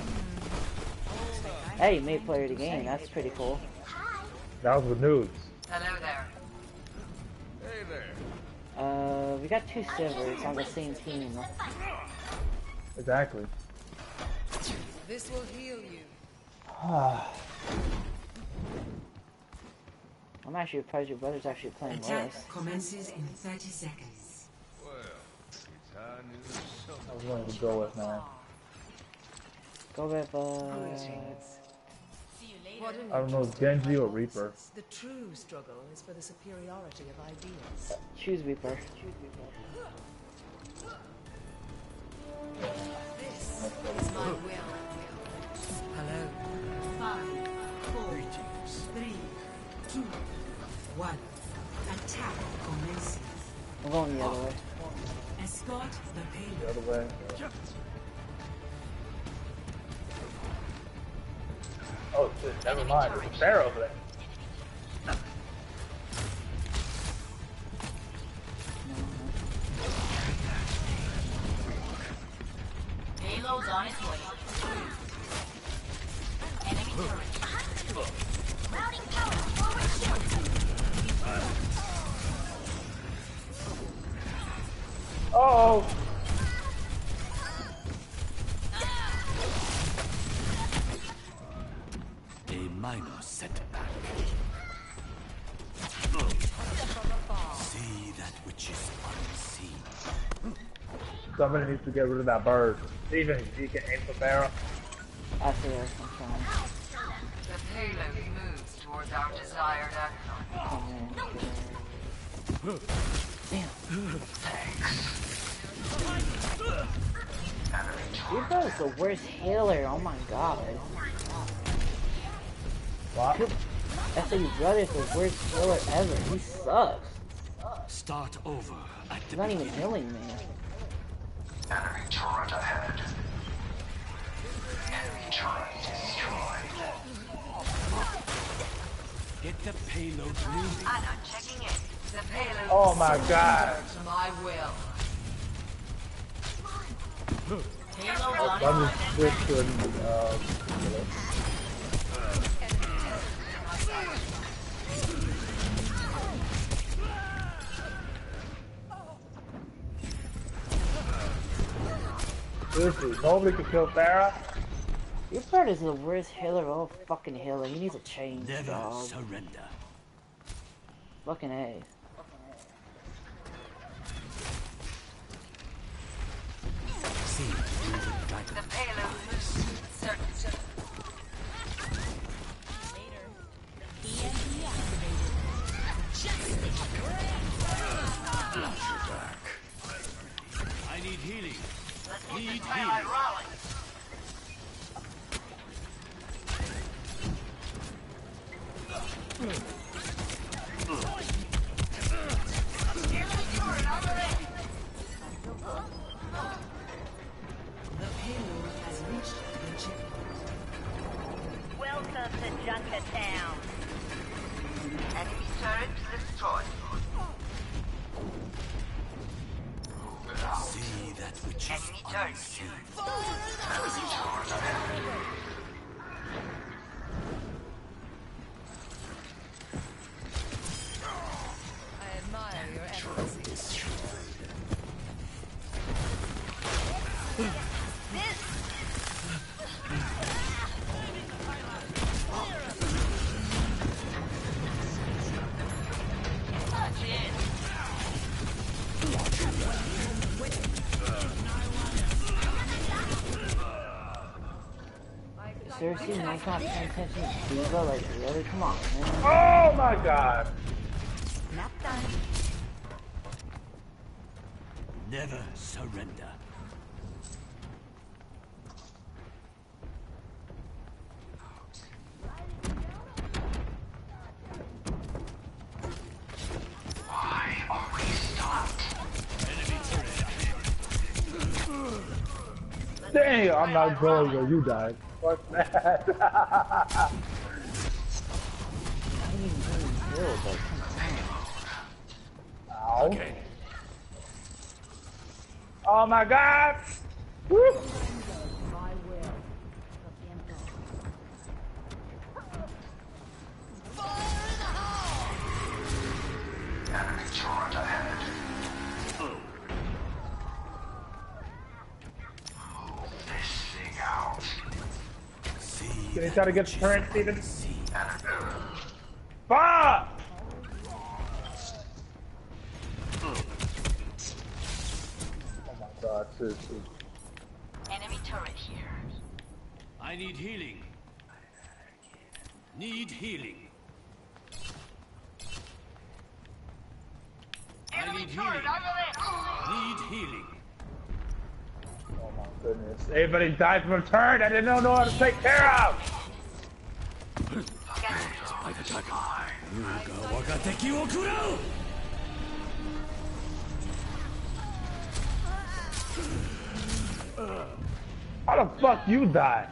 Speaker 2: Hey, you made player of the game. That's pretty cool.
Speaker 1: That was with nudes.
Speaker 8: Hello there.
Speaker 7: Hey there.
Speaker 2: Uh, we got two servers on the same team.
Speaker 1: Exactly.
Speaker 8: This will heal you.
Speaker 2: I'm actually surprised your brother's actually playing
Speaker 4: Attack
Speaker 2: worse.
Speaker 4: commences in thirty seconds.
Speaker 7: Well, it's high news.
Speaker 1: I was going to go with now.
Speaker 2: Go with, uh...
Speaker 5: What an
Speaker 1: I don't know, Genji or Reaper.
Speaker 5: The true struggle is for the superiority of ideas.
Speaker 2: Choose Reaper. Choose
Speaker 5: This is my will.
Speaker 4: Hello. Five, four, three, two, one. Attack commences.
Speaker 2: I'm going the other way.
Speaker 4: Escort the
Speaker 1: The
Speaker 4: payload.
Speaker 1: other way. Oh shit, never mind. There's a bear over there.
Speaker 10: Payload's on its way. Enemy turret. Routing power forward shield.
Speaker 1: Oh!
Speaker 6: A minor setback. See that which is unseen.
Speaker 1: Somebody needs to get rid of that bird. Even if you can aim for Barra.
Speaker 2: I see her. I'm trying.
Speaker 8: The payload moves towards our desired outcome.
Speaker 2: Oh, man. Damn. Your brother's the worst healer. Oh my god.
Speaker 1: What?
Speaker 2: I said your brother's the worst healer ever. He sucks.
Speaker 6: Start over at
Speaker 2: He's
Speaker 6: the
Speaker 2: not even
Speaker 6: beginning.
Speaker 2: healing me.
Speaker 9: Enemy turret ahead. Enemy turret destroyed.
Speaker 6: Get the payload moving.
Speaker 8: Anna checking in. The payload
Speaker 1: Oh my god.
Speaker 8: serves my will.
Speaker 10: Payload's on
Speaker 1: I'm
Speaker 10: its
Speaker 1: just
Speaker 10: way.
Speaker 1: switch to uh, seriously, nobody can kill Farah.
Speaker 2: Your brother's the worst healer of all fucking healer. He needs a change,
Speaker 6: Never
Speaker 2: dog.
Speaker 6: surrender.
Speaker 2: Fucking A.
Speaker 6: See through the
Speaker 8: The
Speaker 6: dragon.
Speaker 8: payload moves with certainty.
Speaker 6: I need healing. Need
Speaker 9: I
Speaker 6: healing.
Speaker 9: rally.
Speaker 4: The payload has reached the checkpoint.
Speaker 10: Welcome to Junkertown.
Speaker 8: Enemy turret destroyed.
Speaker 6: See that which is
Speaker 8: Enemy turret
Speaker 6: unseen.
Speaker 5: I admire your efforts.
Speaker 2: Seriously, no one's not paying attention to Diva? Like, really? Come on, man.
Speaker 1: Oh my god.
Speaker 10: Not done.
Speaker 6: Never surrender.
Speaker 9: Why are we stopped?
Speaker 6: Enemy turret ahead.
Speaker 1: Damn. ain't. I'm not going where you died. Fuck that. Ow.
Speaker 6: Okay.
Speaker 1: Oh my God! Woo.
Speaker 3: Enemy turret ahead. Move this thing out.
Speaker 6: See.
Speaker 1: Can you try to get the turret, Steven?
Speaker 6: See.
Speaker 1: Fuck! Oh my God, seriously.
Speaker 10: Enemy turret here.
Speaker 6: I need healing. Need healing. I need healing. Need healing.
Speaker 1: Oh my goodness. Everybody died from a turret I didn't know, know how to take care of!
Speaker 6: By the tiger. Yuga wagateki wo kurau!
Speaker 1: How the fuck you die?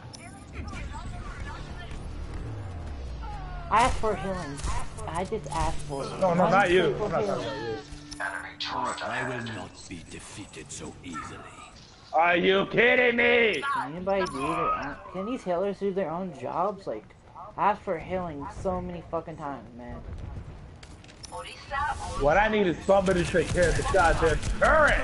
Speaker 2: I asked for healing. I just asked for it.
Speaker 1: No, no,
Speaker 2: I'm
Speaker 1: not you.
Speaker 2: for
Speaker 1: I'm not
Speaker 2: healing.
Speaker 1: talking about you.
Speaker 3: Enemy turret
Speaker 6: I
Speaker 3: ahead.
Speaker 6: will not be defeated so easily.
Speaker 1: Are you kidding me?
Speaker 2: Can anybody do their own, can these healers do their own jobs? Like, I asked for healing so many fucking times, man.
Speaker 1: What I need is somebody to take care of the goddamn turret!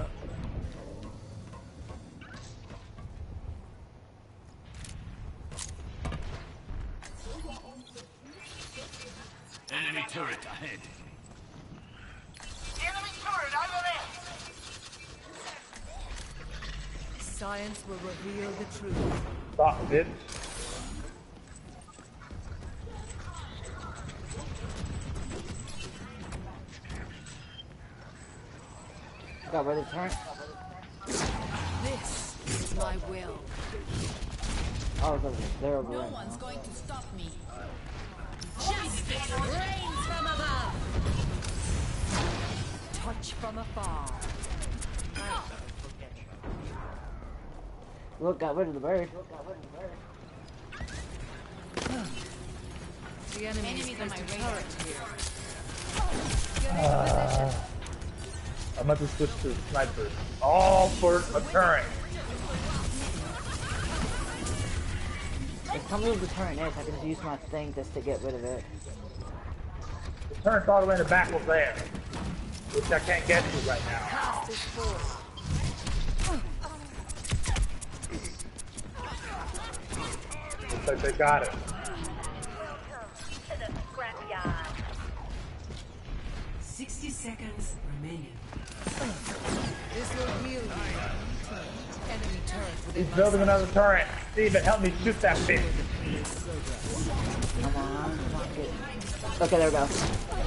Speaker 6: Enemy turret ahead.
Speaker 9: Enemy turret over there.
Speaker 5: Science will reveal the truth.
Speaker 1: Stop, bitch.
Speaker 2: Got rid of the turret.
Speaker 5: This is my will.
Speaker 2: Oh, it's over there. They're over
Speaker 5: No
Speaker 2: there.
Speaker 5: one's going to stop me. Justice reigns from above. Touch from afar.
Speaker 2: Look, got rid of the bird.
Speaker 5: The enemy is on my turret here.
Speaker 1: Uh, I'm about to switch to sniper. All for a turret.
Speaker 2: If tell me what the turret is, I can just use my thing just to get rid of it.
Speaker 1: The turret's all the way in the back was there. Which I can't get to right now.
Speaker 5: Cast is forth.
Speaker 1: Looks like they got it.
Speaker 4: Sixty seconds remaining.
Speaker 5: This will heal you. Enemy turret within
Speaker 1: He's
Speaker 5: my
Speaker 1: building
Speaker 5: sight.
Speaker 1: another turret. Steven, help me shoot that bitch.
Speaker 2: Come on, come on, get. Okay, there we go.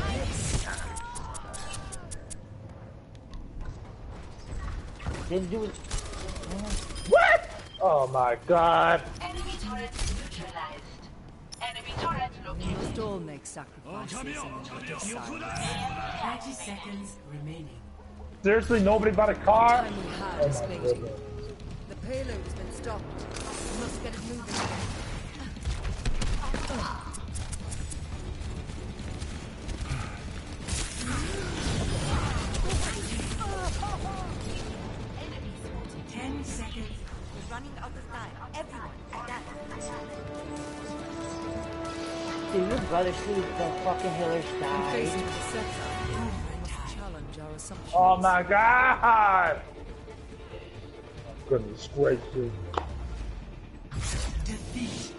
Speaker 2: Didn't do it.
Speaker 1: What? Oh my God.
Speaker 10: Enemy turret neutralized. Enemy turret
Speaker 5: We
Speaker 10: located.
Speaker 5: must all make sacrifices in the name of science.
Speaker 4: Thirty seconds remaining.
Speaker 1: Seriously, nobody bought a car?
Speaker 5: Time we have
Speaker 1: Oh
Speaker 5: is
Speaker 1: my
Speaker 5: fleeting.
Speaker 1: goodness.
Speaker 5: The payload has been stopped. We must get it moving.
Speaker 4: Ten seconds.
Speaker 10: We're running out of time. Everyone, adapt.
Speaker 2: Dude, your brother see the fucking healers
Speaker 5: Faced
Speaker 2: die.
Speaker 5: with the setback, we must challenge our assumptions.
Speaker 1: Oh my God. Goodness gracious.
Speaker 4: Defeat.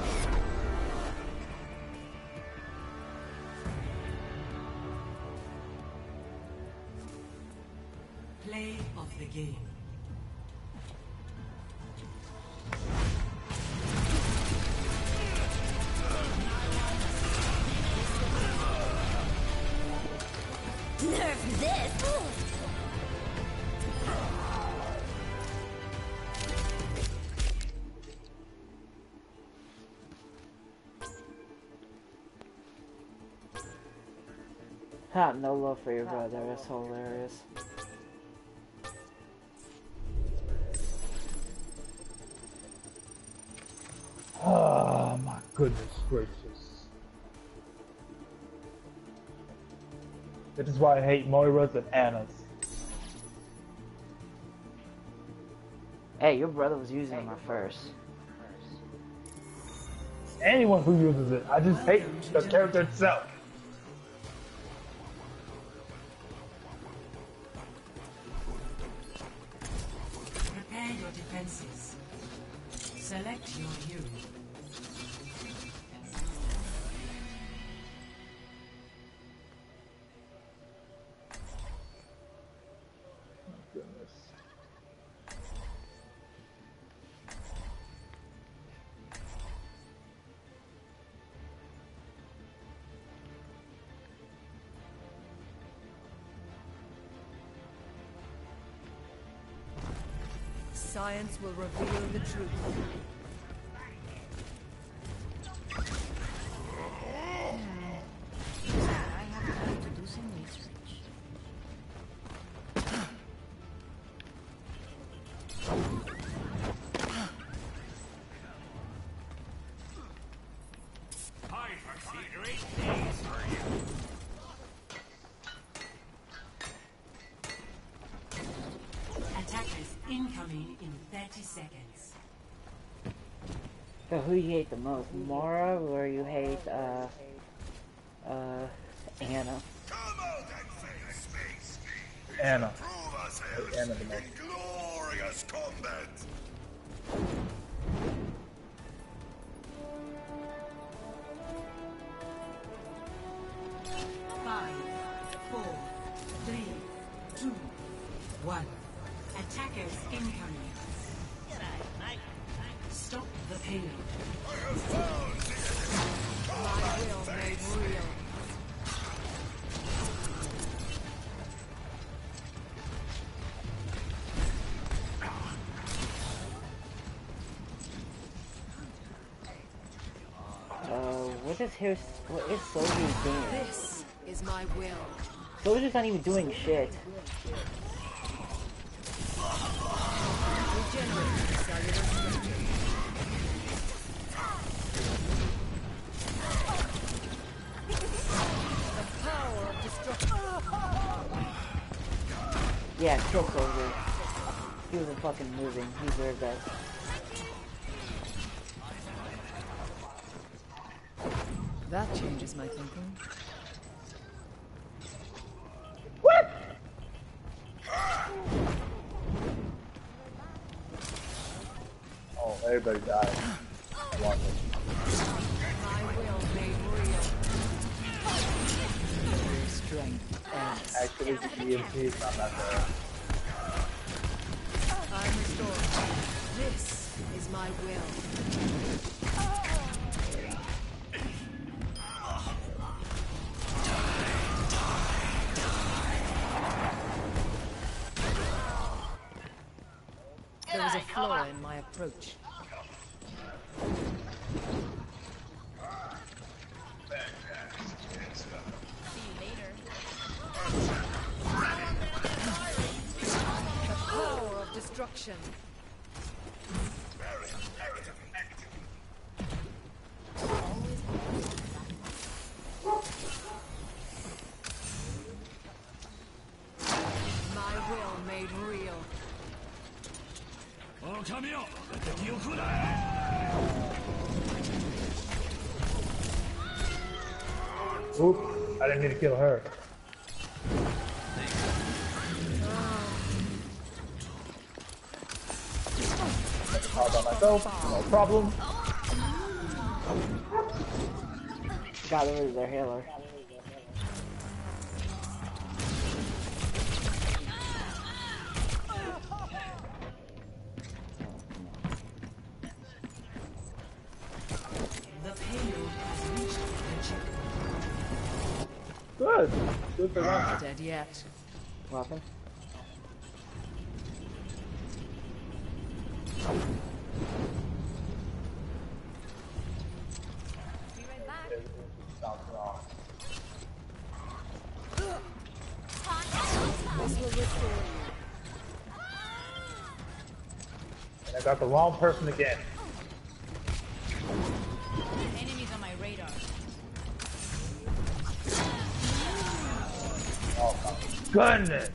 Speaker 4: Play of the game.
Speaker 10: Nerf this!
Speaker 2: Ha, no love for your brother. That's hilarious.
Speaker 1: Oh my goodness gracious. This is why I hate Moira's and Anna's.
Speaker 2: Hey, your brother was using them at first.
Speaker 1: Anyone who uses it, I just hate the character itself.
Speaker 4: Prepare your defenses. Select your hero.
Speaker 5: Science will reveal the truth. I have time to do some research.
Speaker 4: Attackers incoming in thirty seconds.
Speaker 2: So who you hate the most, Mora, or you hate uh uh Anna?
Speaker 1: Anna.
Speaker 3: Prove ourselves
Speaker 1: Anna the
Speaker 3: in
Speaker 1: most.
Speaker 3: glorious combat.
Speaker 4: Five, four, three, two, one. Attackers incoming. Stop the payload.
Speaker 3: I have found the enemy.
Speaker 5: My will made real.
Speaker 2: Uh, what is his, what is Soldier doing?
Speaker 5: This is my will.
Speaker 2: Soldier's not even doing shit.
Speaker 5: Regenerate cellular structure. The power of destruction.
Speaker 2: Yeah, kill Soldier. He wasn't fucking moving. He deserved that.
Speaker 5: That changes my thinking.
Speaker 1: What? Oh, everybody died. I want it.
Speaker 5: My will made real. Your strength ends.
Speaker 1: Actually, the E M P is not that bad.
Speaker 5: I'm restored. This is my will. There was a flaw in my approach. The power of destruction. My will made real.
Speaker 1: Oop, I didn't need to kill her. All by myself, no problem.
Speaker 2: Got rid of their healer.
Speaker 4: The payload has reached the checkpoint.
Speaker 1: Good. Good for them.
Speaker 5: Not dead yet.
Speaker 2: What happened?
Speaker 1: Sounds wrong.
Speaker 5: This will restore you.
Speaker 1: And I got the wrong person again. goodness!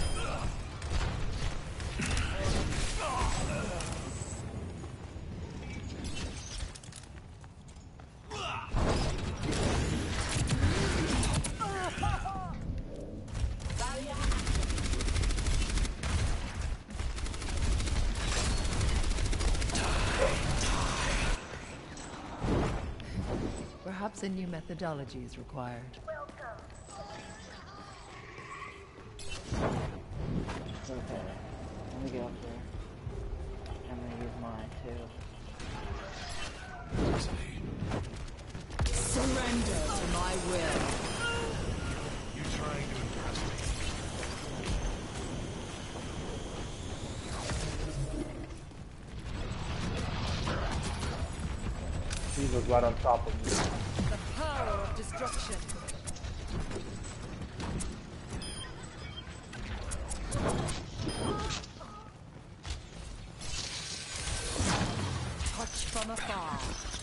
Speaker 4: Perhaps a new methodology is required.
Speaker 2: Okay, let me get up there. I'm gonna use mine too.
Speaker 4: Surrender to my will.
Speaker 6: You trying to impress me?
Speaker 1: He was right on top of me.
Speaker 4: The power of destruction. Touch from afar.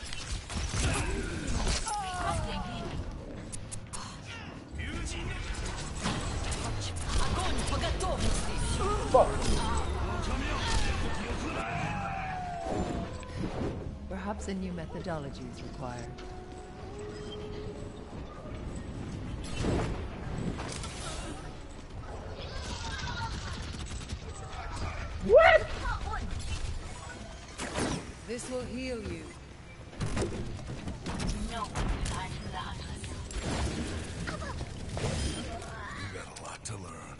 Speaker 4: Огонь по готовности.
Speaker 1: Fuck.
Speaker 4: Perhaps a new methodology is required.
Speaker 1: What?
Speaker 4: This will heal you.
Speaker 10: No one can hide from the hunters.
Speaker 6: You got a lot to learn.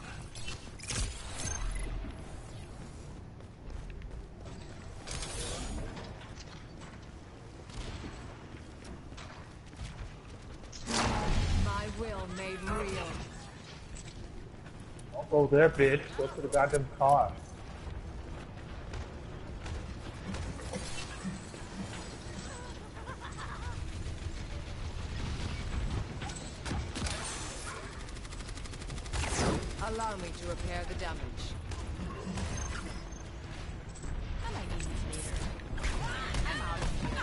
Speaker 4: My will made real.
Speaker 1: Don't go there, bitch. Go to the goddamn car.
Speaker 4: Allow me to repair the damage.
Speaker 10: I might need this later. I'm out.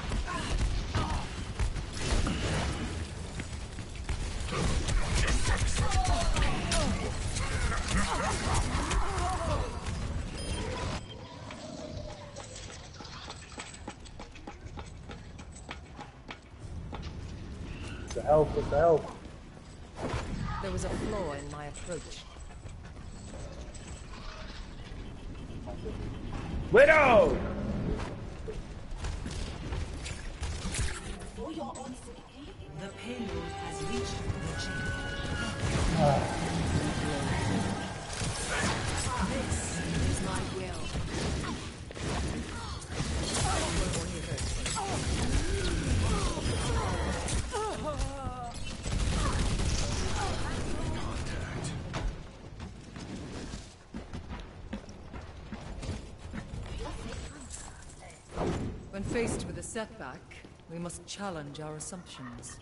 Speaker 1: The help, with the help.
Speaker 4: There was a flaw in my approach.
Speaker 1: Widow!
Speaker 4: The payload has reached the checkpoint. This is my will. When faced with a setback, we must challenge our assumptions.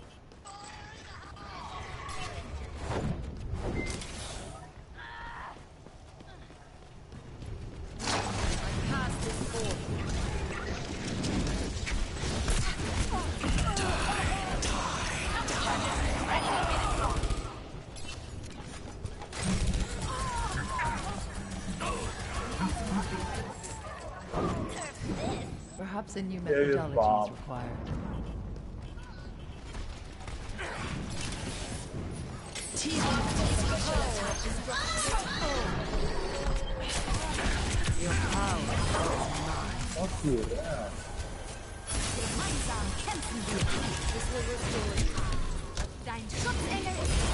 Speaker 4: I cast this forth. Perhaps a new
Speaker 1: There is
Speaker 4: methodology
Speaker 1: bomb.
Speaker 4: is required. Your power is mine.
Speaker 1: Fuck you, yeah.
Speaker 10: Gemeinsam kämpfen wir.
Speaker 4: This will restore you.
Speaker 10: Dein Schutzengel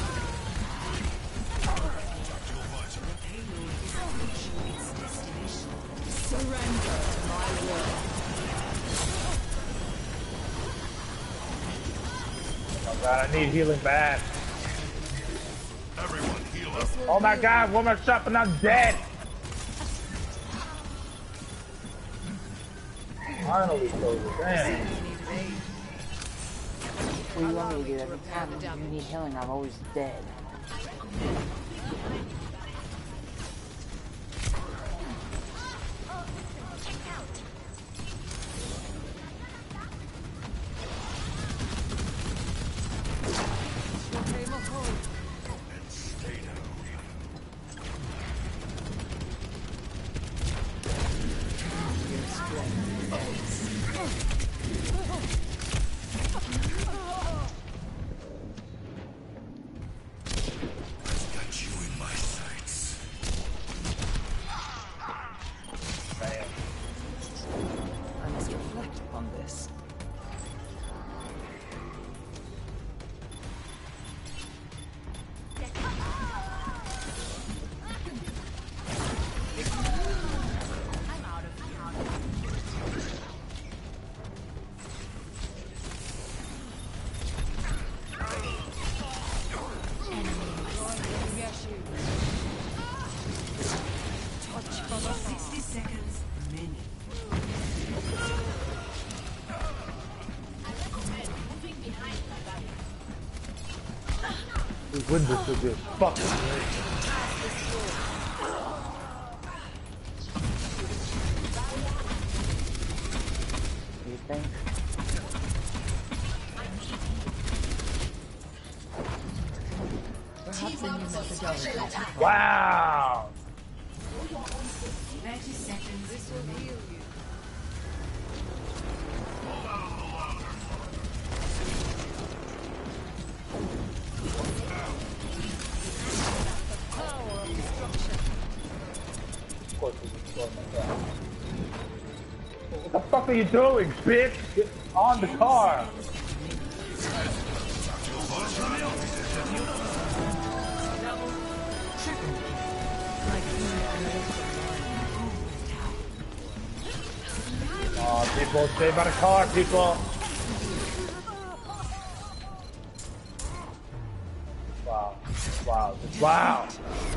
Speaker 4: Surrender to my will.
Speaker 1: Oh god, I need healing bad.
Speaker 6: Everyone heal up.
Speaker 1: Oh my god, one more shot and I'm dead! Finally, Soldier, damn.
Speaker 2: What do you want me to do? Every time you need healing, I'm always dead.
Speaker 1: win this with this fucking
Speaker 2: You think?
Speaker 1: wow!
Speaker 4: thirty seconds. This will heal you.
Speaker 1: What the fuck are you doing, bitch? Get on the car! Oh, people, stay by the car, people! Wow. Wow. Wow!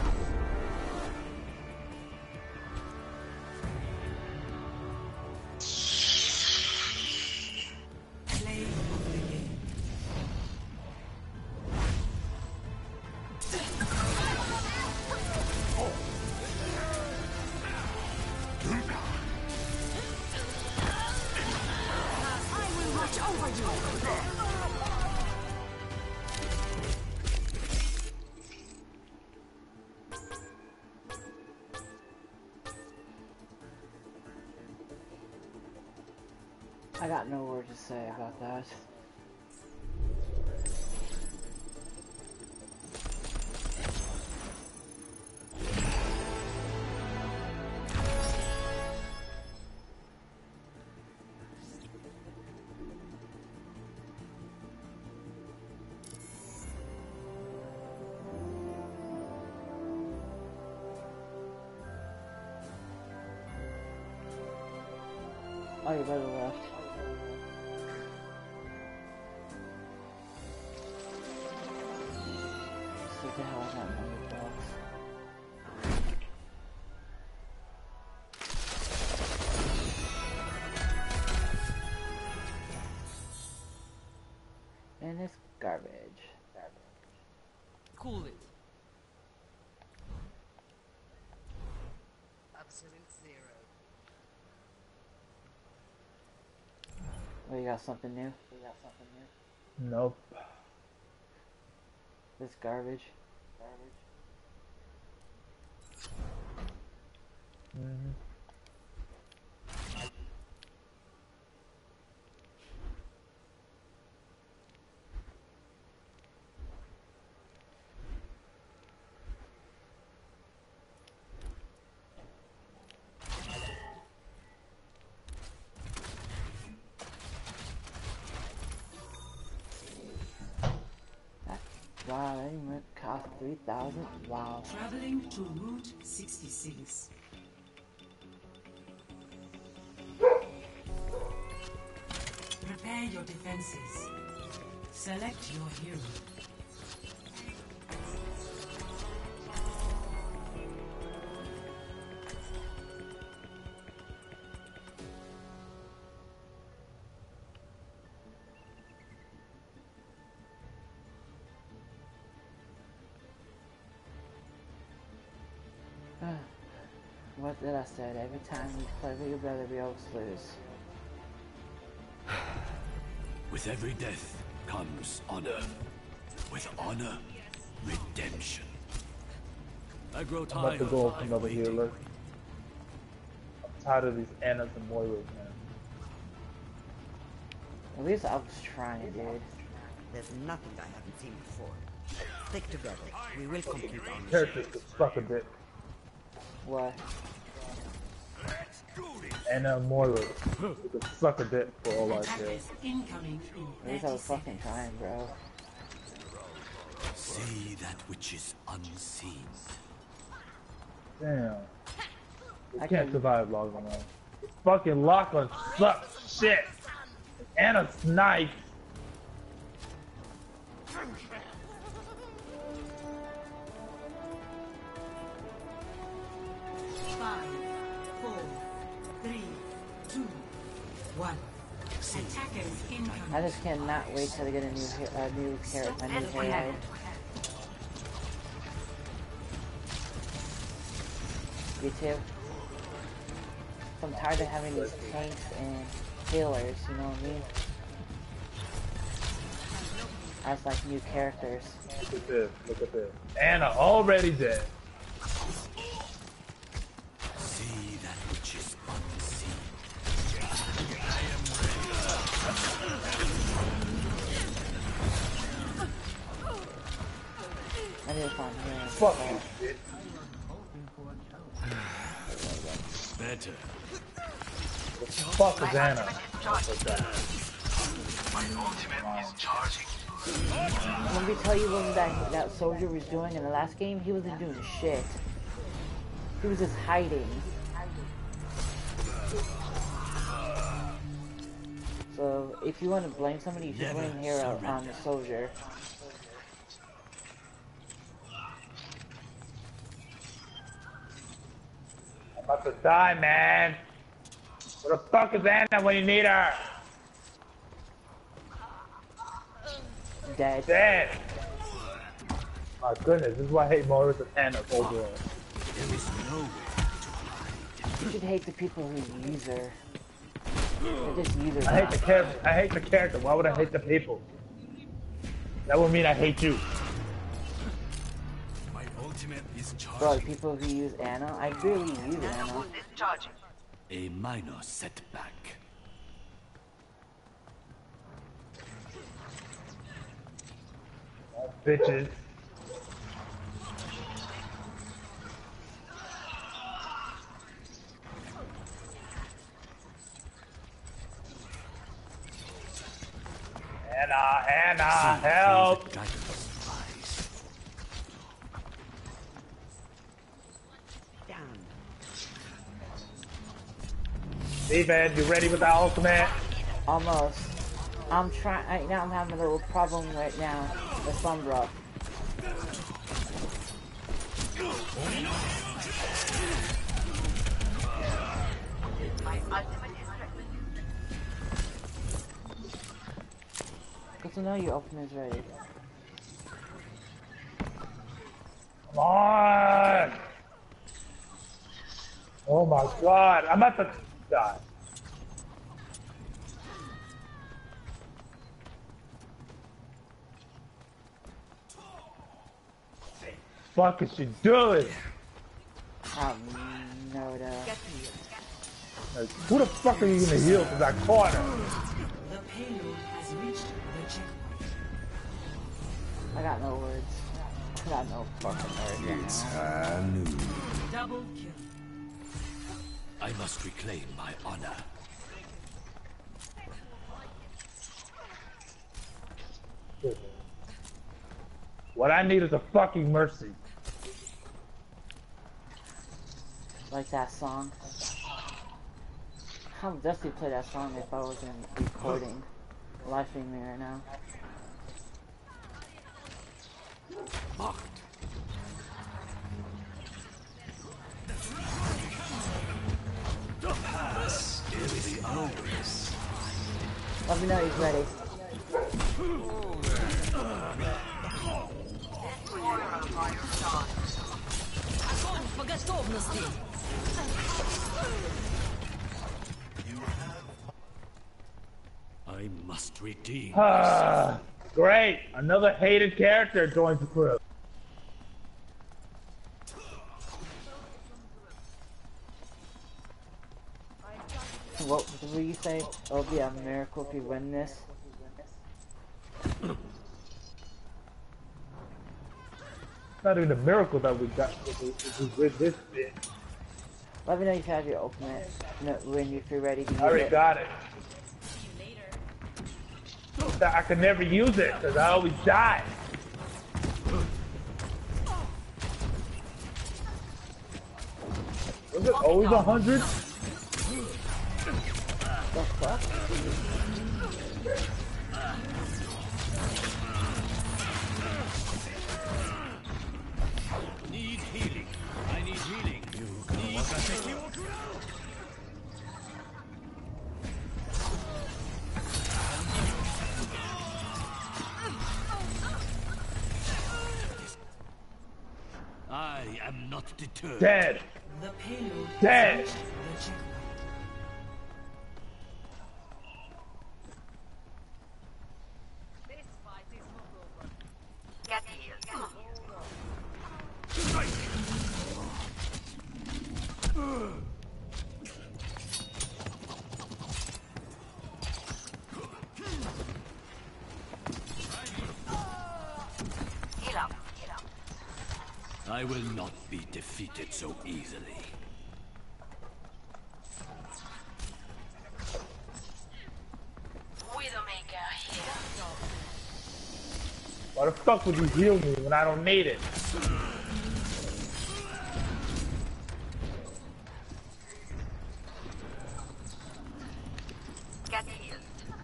Speaker 2: I got no word to say about that. Oh, you better left. What the hell is that number box? And it's garbage. Garbage.
Speaker 4: Cool it. Absolute zero.
Speaker 2: Oh, you got something new? You got something new?
Speaker 1: Nope.
Speaker 2: This garbage. Garbage.
Speaker 1: Mm-hmm.
Speaker 2: Wow, that even cost three thousand. Wow.
Speaker 4: Traveling to Route sixty-six. Prepare your defenses. Select your hero.
Speaker 2: What did I say? Every time we play Big Brother, we always lose.
Speaker 6: With every death comes honor. With honor, redemption. I grow
Speaker 1: I'm about
Speaker 6: tired
Speaker 1: to go
Speaker 6: of
Speaker 1: open another
Speaker 6: waiting.
Speaker 1: healer. I'm tired of these Annas and Moiras, man.
Speaker 2: At least I was trying, dude.
Speaker 11: There's nothing I haven't seen before. Stick together. We will complete our mission.
Speaker 1: Characters could suck a bit.
Speaker 2: What?
Speaker 1: Anna and Moira could suck a bit for all I care.
Speaker 4: Incoming
Speaker 2: At least I was fucking trying, bro.
Speaker 6: See that which is unseen.
Speaker 1: Damn. We
Speaker 2: I
Speaker 1: can't
Speaker 2: can-
Speaker 1: survive Lachlan. Man. Fucking Lachlan sucks shit. Anna sniped.
Speaker 4: Five, four, three, two, one. Attackers incoming.
Speaker 2: I just cannot wait till I get a new, he- a new character, a new hero. Me too. I'm tired of having these tanks and healers, you know what I mean? As like new characters.
Speaker 1: Look at this, look at this. Anna already dead.
Speaker 6: See that which is unseen.
Speaker 2: I need to find here.
Speaker 1: Fuck you, bitch.
Speaker 6: Better.
Speaker 1: What the fuck is Anna?
Speaker 9: My ultimate is charging.
Speaker 2: Let me tell you what that, that soldier was doing in the last game. He wasn't doing shit. He was just hiding. So, if you want to blame somebody, you should
Speaker 6: Never
Speaker 2: blame Hero on
Speaker 6: surrender.
Speaker 2: the soldier.
Speaker 1: I'm about to die, man. Where the fuck is Anna when you need her?
Speaker 2: Dead.
Speaker 1: Dead. My goodness, this is why I hate more than Anna overall.
Speaker 6: There is nowhere to hide.
Speaker 2: You should hate the people who use her. They're just users.
Speaker 1: I hate
Speaker 2: now.
Speaker 1: the character. I hate the character. Why would I hate the people? That would mean I hate you.
Speaker 6: My ultimate is
Speaker 2: Bro,
Speaker 6: charging.
Speaker 2: people who use Anna, I barely use Anna.
Speaker 9: Is charging.
Speaker 6: A minor setback.
Speaker 1: Bitches. Anna, Anna,
Speaker 6: See
Speaker 1: help!
Speaker 6: through the dragon's eyes.
Speaker 11: Damn.
Speaker 1: Steven, you ready with the ultimate?
Speaker 2: Almost. I'm trying. Right now, I'm having a little problem right now with Sombra.
Speaker 9: My ultimate is ready.
Speaker 2: Good to know your ultimate is ready.
Speaker 1: Come on! Oh my god, I'm at the die. Fuck is she doing?
Speaker 2: I have no idea.
Speaker 1: Like, who the fuck are you gonna heal? Cause I caught her.
Speaker 4: The payload has reached the checkpoint.
Speaker 2: I got no words. I got no fucking words right now.
Speaker 4: Double kill.
Speaker 6: I must reclaim my honor.
Speaker 1: What I need is a fucking mercy.
Speaker 2: Like that song. I would definitely play that song if I wasn't recording, live streaming right now.
Speaker 6: Mocked. Is the hours.
Speaker 2: Let me know he's ready.
Speaker 5: Огонь по готовности!
Speaker 6: I must redeem.
Speaker 1: Ah, great! Another hated character joins the crew.
Speaker 2: What will you say? It'll be a miracle if you win this.
Speaker 1: It's not even a miracle that we got with, with this bit.
Speaker 2: Let me know if you have your ultimate. No, when if you're ready to use
Speaker 1: I already
Speaker 2: it.
Speaker 1: got it. I could never use it because I always die. Was it always a hundred?
Speaker 2: The fuck?
Speaker 6: Need healing. I need healing. You need healing. I am not not deterred.
Speaker 1: Dead.
Speaker 4: The payload
Speaker 1: Dead.
Speaker 4: has reached the checkpoint.
Speaker 8: Get healed. Heal up. Heal up.
Speaker 6: I will not be defeated so easily.
Speaker 10: Widowmaker here.
Speaker 1: Why the fuck would you heal me when I don't need it?
Speaker 8: Get healed.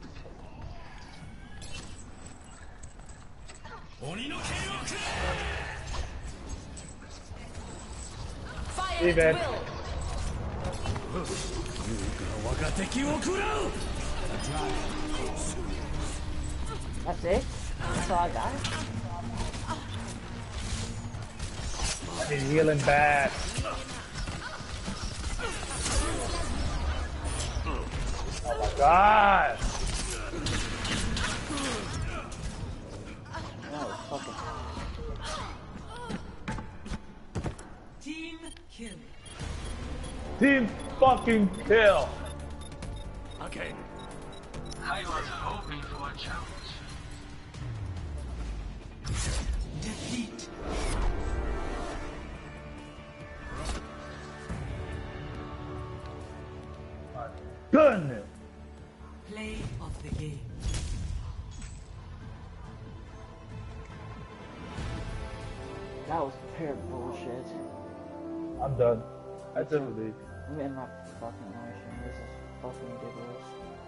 Speaker 5: Fire
Speaker 1: Leave
Speaker 5: at
Speaker 1: it.
Speaker 5: will.
Speaker 2: That's it? That's all I got?
Speaker 1: I need healing bad. Oh my god!
Speaker 2: That was fucking...
Speaker 4: Team kill.
Speaker 1: Team fucking kill!
Speaker 6: Again.
Speaker 9: I was hoping for a challenge.
Speaker 4: Defeat.
Speaker 1: Goodness!
Speaker 4: Play of the game.
Speaker 2: That was pure bullshit.
Speaker 1: I'm done. I just leave.
Speaker 2: I'm getting my fucking emotion. This is fucking ridiculous.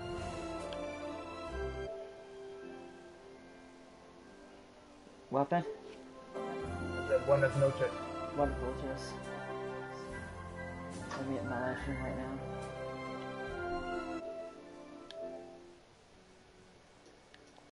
Speaker 2: Weapon?
Speaker 1: That one noche.
Speaker 2: Wonderful, just. I'm getting my life stream right now.